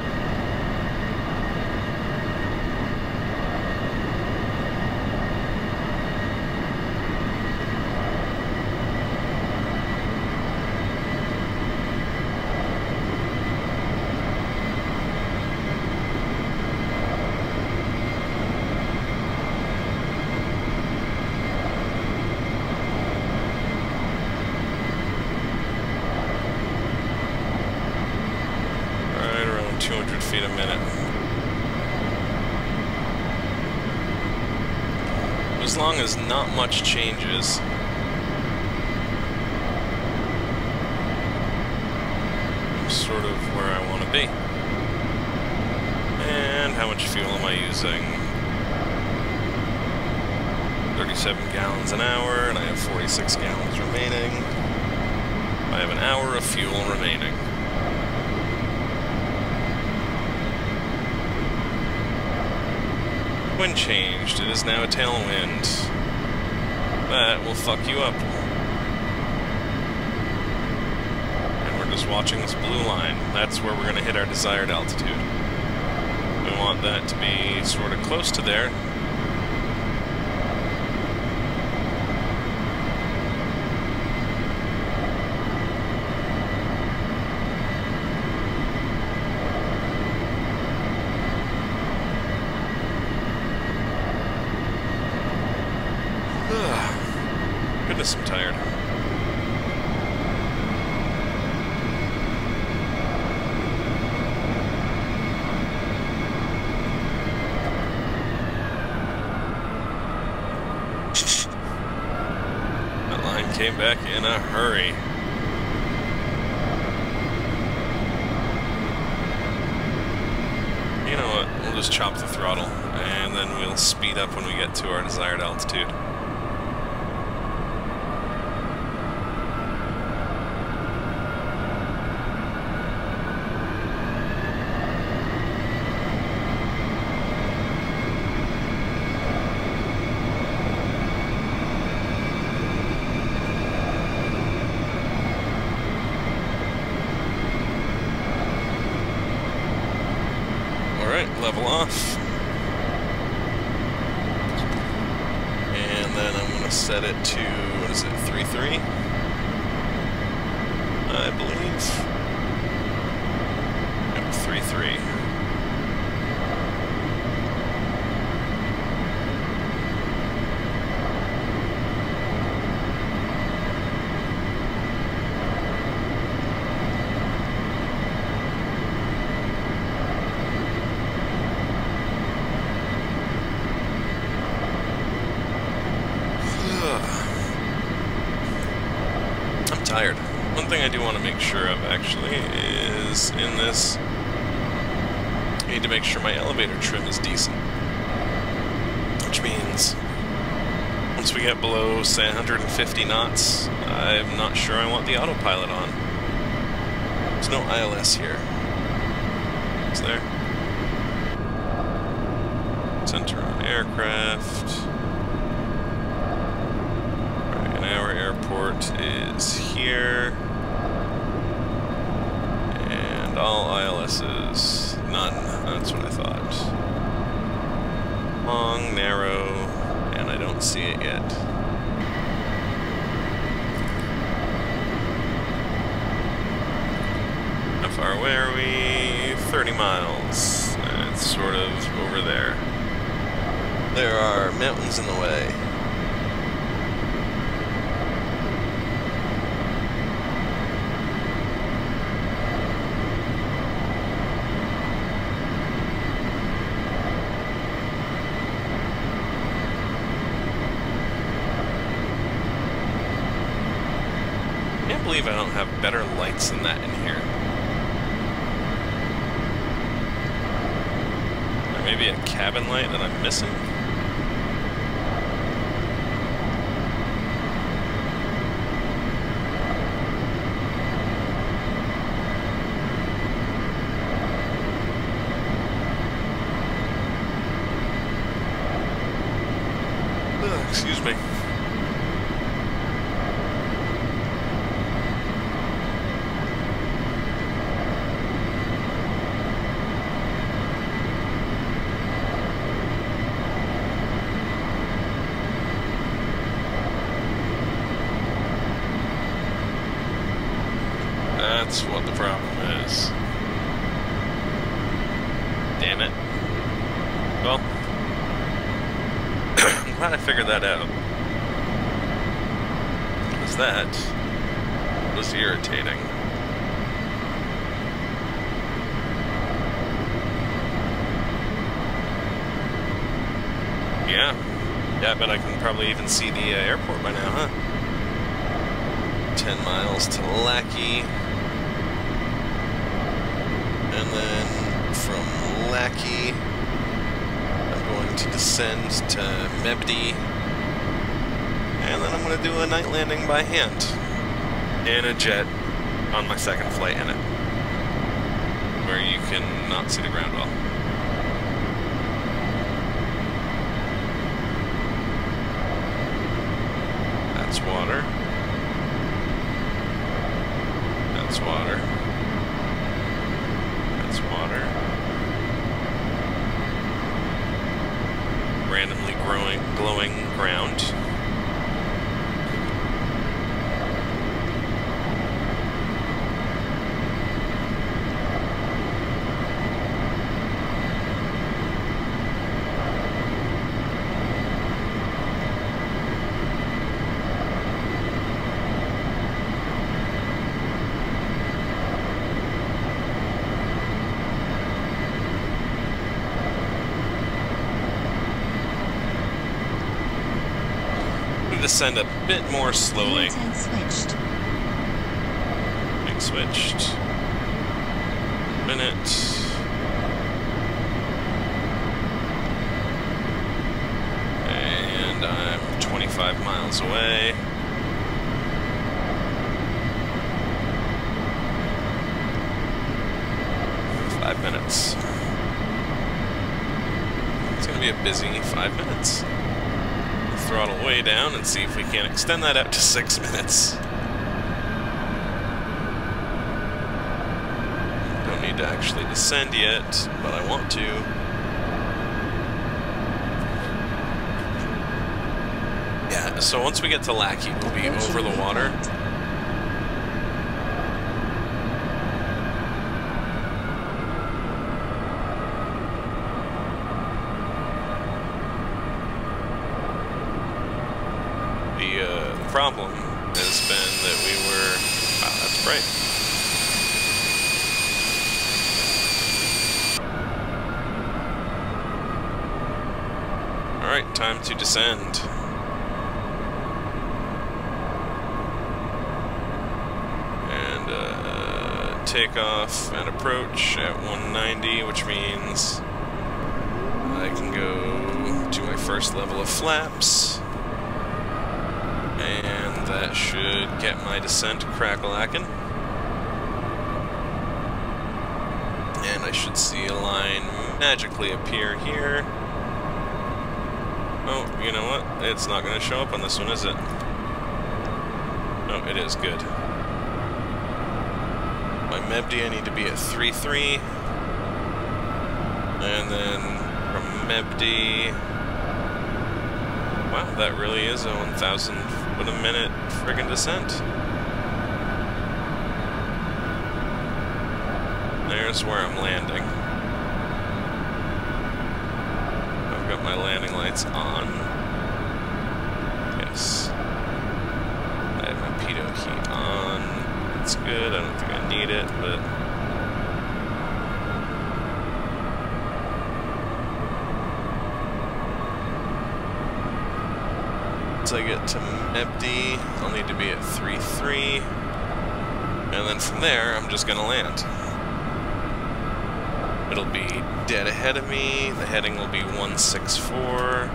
two hundred feet a minute. As long as not much changes. I'm sort of where I want to be. And how much fuel am I using? thirty-seven gallons an hour, and I have forty-six gallons remaining. I have an hour of fuel remaining. Wind changed. It is now a tailwind. That will fuck you up. And we're just watching this blue line. That's where we're going to hit our desired altitude. We want that to be sort of close to there. Goodness, I'm tired. That line came back in a hurry. You know what? We'll just chop the throttle, and then we'll speed up when we get to our desired altitude. level off. And then I'm going to set it to, what is it, three three? I believe. Yep, three three. Tired. One thing I do want to make sure of actually is in this, I need to make sure my elevator trim is decent. Which means once we get below, say, one hundred fifty knots, I'm not sure I want the autopilot on. There's no I L S here. Is there? Center on aircraft. Our airport is here, and all I L Ss, none. That's what I thought. Long, narrow, and I don't see it yet. How far away are we? thirty miles. It's sort of over there. There are mountains in the way. I can't believe I don't have better lights than that in here. Or maybe a cabin light that I'm missing? Ugh, excuse me. That's what the problem is. Damn it. Well, I'm glad I figured that out. Because that was irritating. Yeah. Yeah, I bet I can probably even see the uh, airport by now, huh? ten miles to Lackey. And then from Lackey, I'm going to descend to Mebdi, and then I'm going to do a night landing by hand in a jet on my second flight in it, where you can not see the ground well. That's water. That's water. Water. Randomly growing, glowing ground. Descend a bit more slowly. Switched. Being switched. Minute. And I'm twenty-five miles away. Five minutes. It's gonna be a busy five minutes. Throttle way down and see if we can extend that out to six minutes. Don't need to actually descend yet, but I want to. so once we get to Lackey, we'll be over the water. The uh, problem has been that we were... Wow, that's bright. Alright, time to descend. And uh, take off and approach at one ninety, which means I can go do my first level of flaps. And that should get my descent crack-a-lackin'. And I should see a line magically appear here. Oh, you know what? It's not going to show up on this one, is it? No, it is. Good. My M E B D I need to be at three three. And then from M E B D... Wow, that really is a one thousand foot a minute friggin' descent. There's where I'm landing. I've got my landing lights on. Yes. I have my pitot heat on. It's good, I don't think I need it, but... Once I get to M E B D, I'll need to be at three three, and then from there, I'm just gonna land. It'll be dead ahead of me, the heading will be one six four.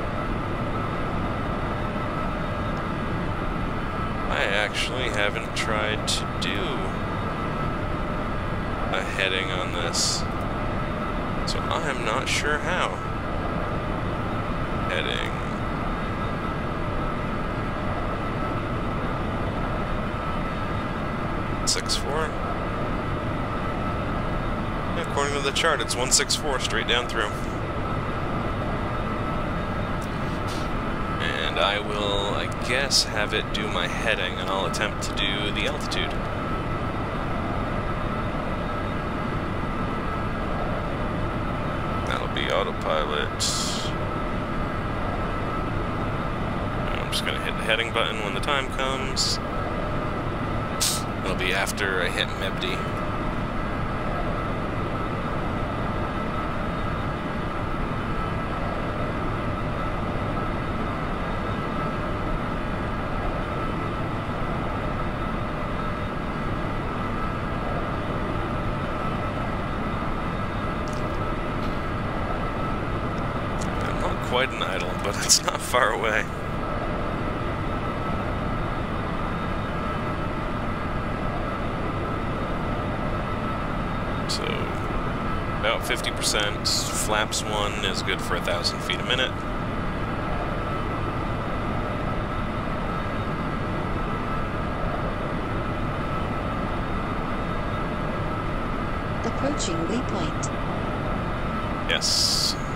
I actually haven't tried to do a heading on this, so I'm not sure how. Heading. six four. According to the chart, it's one six four straight down through. And I will, I guess, have it do my heading, and I'll attempt to do the altitude. That'll be autopilot. I'm just going to hit the heading button when the time comes. It'll be after I hit M E B D. I'm not quite an idle, but it's not far away. So, about fifty percent. Flaps one is good for a thousand feet a minute. Approaching waypoint. Yes.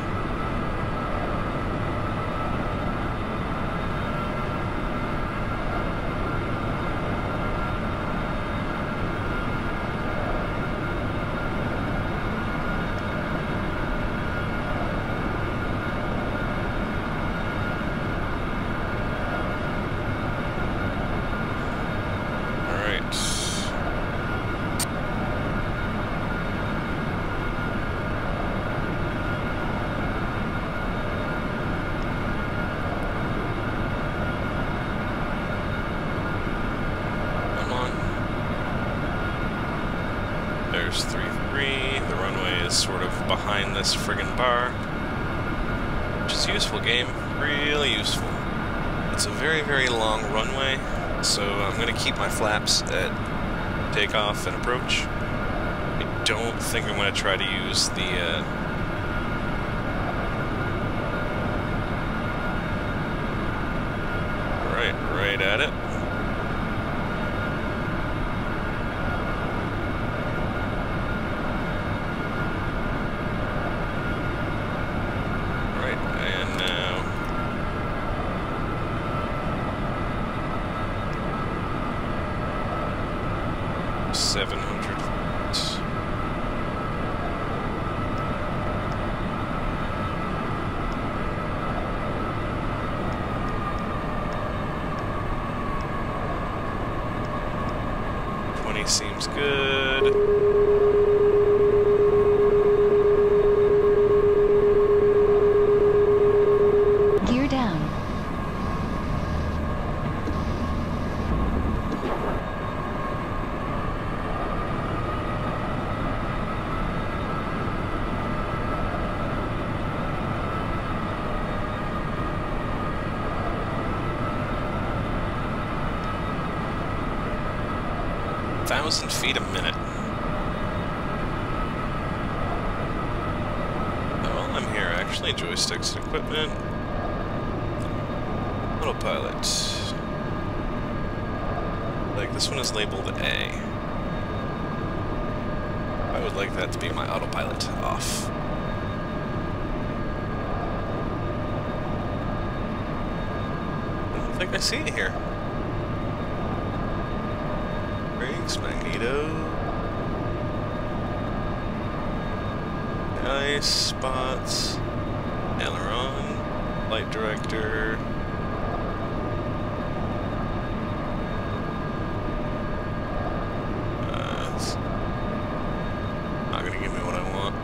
There's three three. The runway is sort of behind this friggin' bar, which is useful, game. Really useful. It's a very, very long runway, so I'm going to keep my flaps at takeoff and approach. I don't think I'm going to try to use the... Uh, right, right at it. seven hundred feet. twenty seems good. Gear down. Thousand feet a minute. Oh, well, I'm here actually. Joysticks and equipment. Autopilot. Like, this one is labeled A. I would like that to be my autopilot off. I don't think I see it here. Brakes, magneto. Nice spots. Aileron. Light director. Uh, it's not gonna give me what I want.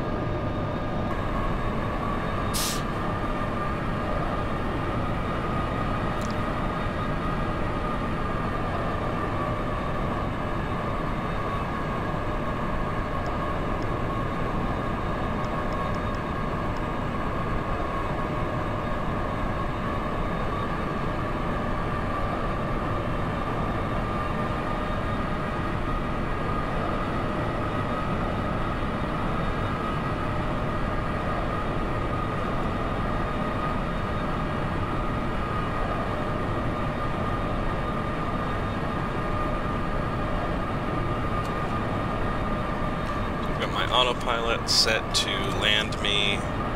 Autopilot set to land me.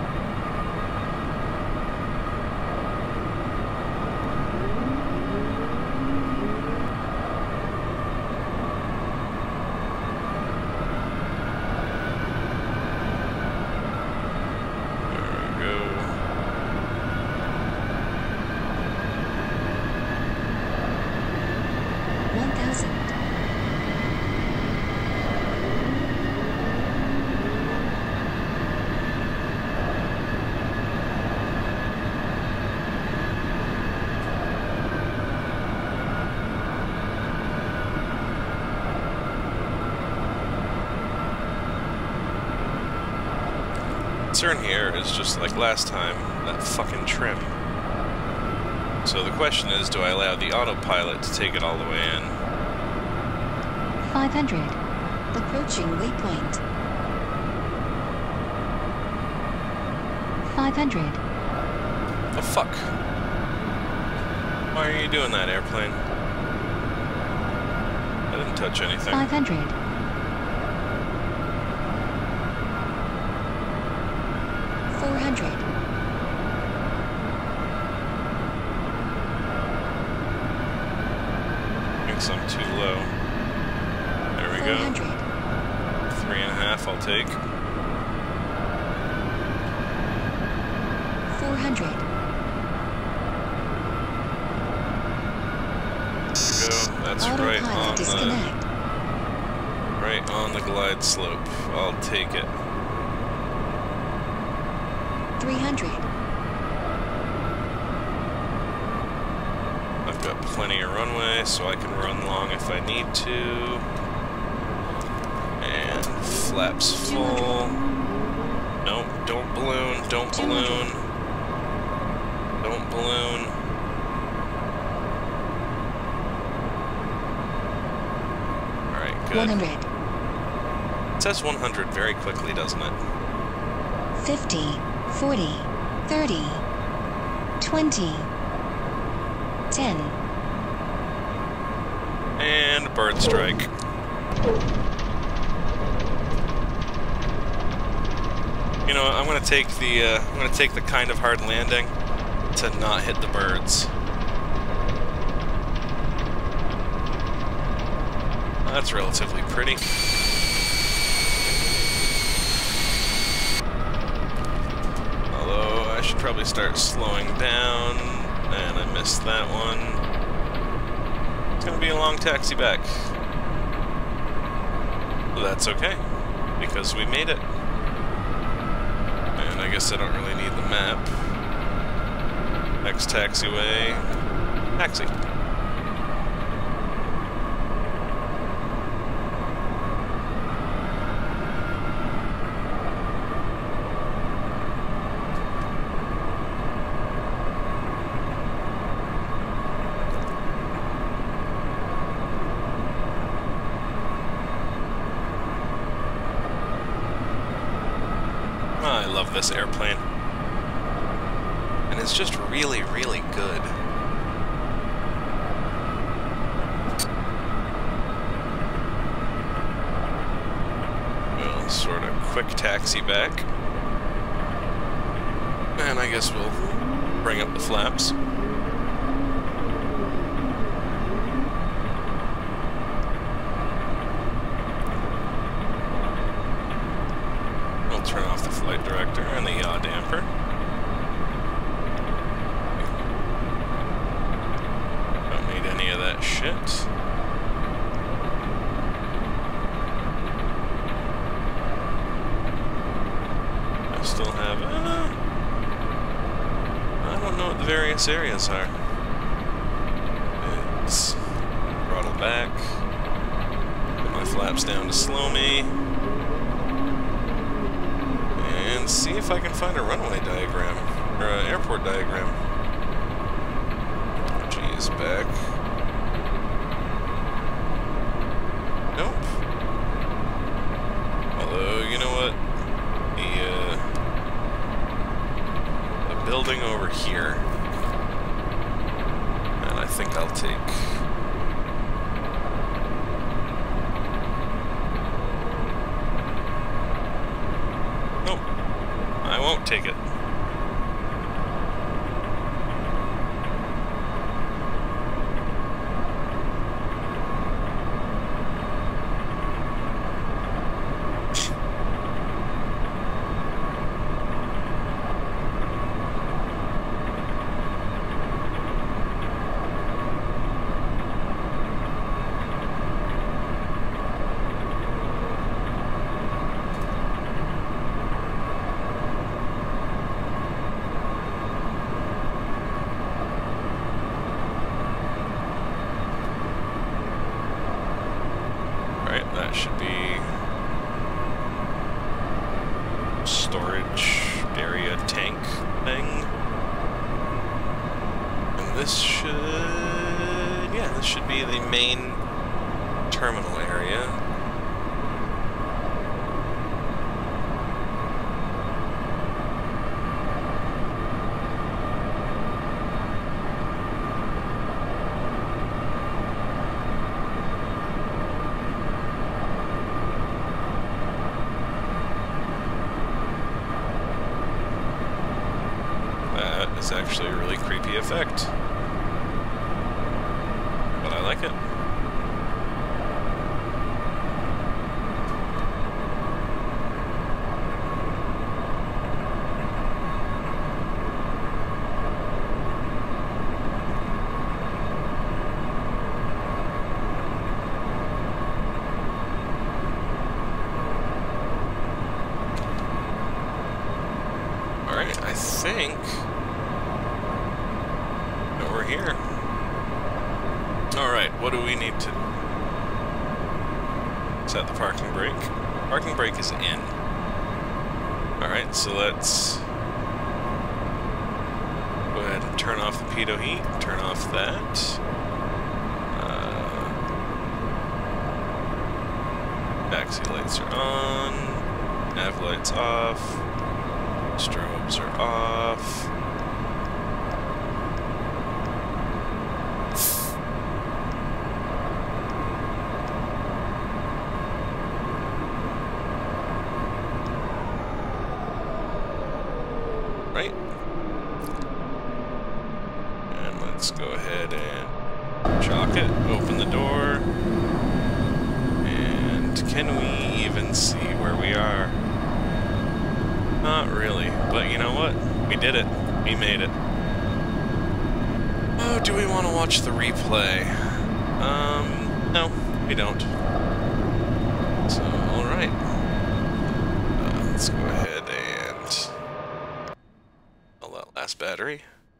There we go. one thousand. Concern here is just like last time, that fucking trim. So the question is, do I allow the autopilot to take it all the way in? five hundred. Approaching waypoint. five hundred. The fuck? Why are you doing that, airplane? I didn't touch anything. five hundred. four hundred. Thinks I'm too low. There we go. four hundred. Three and a half, I'll take. four hundred. There we go. That's right on Autopilot the disconnect. right on the glide slope. I'll take it. three hundred. I've got plenty of runway, so I can run long if I need to. And flaps full. Nope, don't balloon, don't balloon. Don't balloon. Alright, good. one hundred. It says one hundred very quickly, doesn't it? fifty. forty. thirty. twenty. ten. And bird strike. You know what, I'm gonna take the uh, I'm gonna take the kind of hard landing to not hit the birds. That's relatively pretty. Although I should probably start slowing down, and I missed that one. It's gonna be a long taxi back. But that's okay, because we made it. And I guess I don't really need the map. Next taxiway, taxi. I love this airplane. And it's just really, really good. We'll sort of quick taxi back. And I guess we'll bring up the flaps. Turn off the flight director and the yaw damper. Don't need any of that shit. I still have, uh, I don't know what the various areas are. It's throttle back. Put my flaps down to slow me. And see if I can find a runway diagram, or an airport diagram. Geez, back. Nope. Although, you know what? The, uh, the building over here. And I think I'll take... I won't take it. That should be storage area tank thing. And this should, yeah, this should be the main terminal area. It's actually a really creepy effect, but I like it. All right, I think we're here. Alright, what do we need to... Set the parking brake. Parking brake is in. Alright, so let's go ahead and turn off the pitot heat, turn off that. Uh, taxi lights are on, nav lights off, strobes are off. Right? And let's go ahead and chalk it, open the door. can we even see where we are? Not really, but you know what? We did it. We made it. Oh, do we want to watch the replay? Um, no, we don't. So, alright. Uh, let's go ahead and fill that last battery.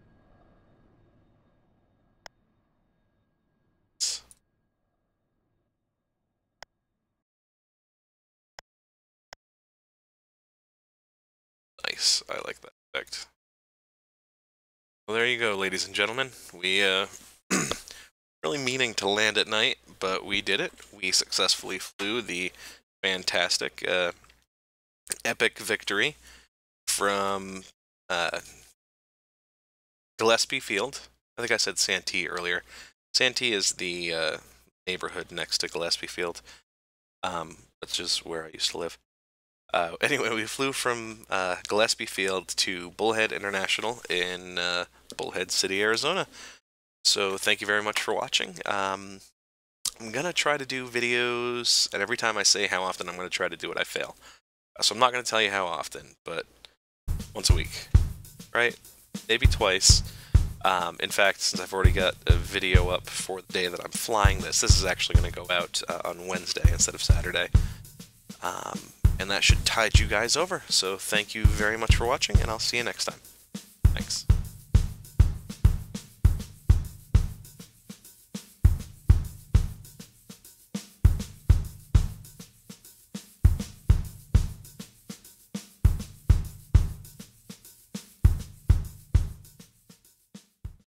Nice, I like that effect. Well, there you go, ladies and gentlemen. We, uh, really meaning to land at night, but we did it. We successfully flew the fantastic, uh, epic victory from, uh, Gillespie Field. I think I said Santee earlier. Santee is the, uh, neighborhood next to Gillespie Field, um, which is where I used to live. Uh, anyway, we flew from uh, Gillespie Field to Bullhead International in uh, Bullhead City, Arizona. So thank you very much for watching. Um, I'm going to try to do videos, and every time I say how often I'm going to try to do it, I fail. So I'm not going to tell you how often, but once a week, right? Maybe twice. Um, in fact, since I've already got a video up for the day that I'm flying this, this is actually going to go out uh, on Wednesday instead of Saturday. Um, and that should tide you guys over. So thank you very much for watching, and I'll see you next time. Thanks.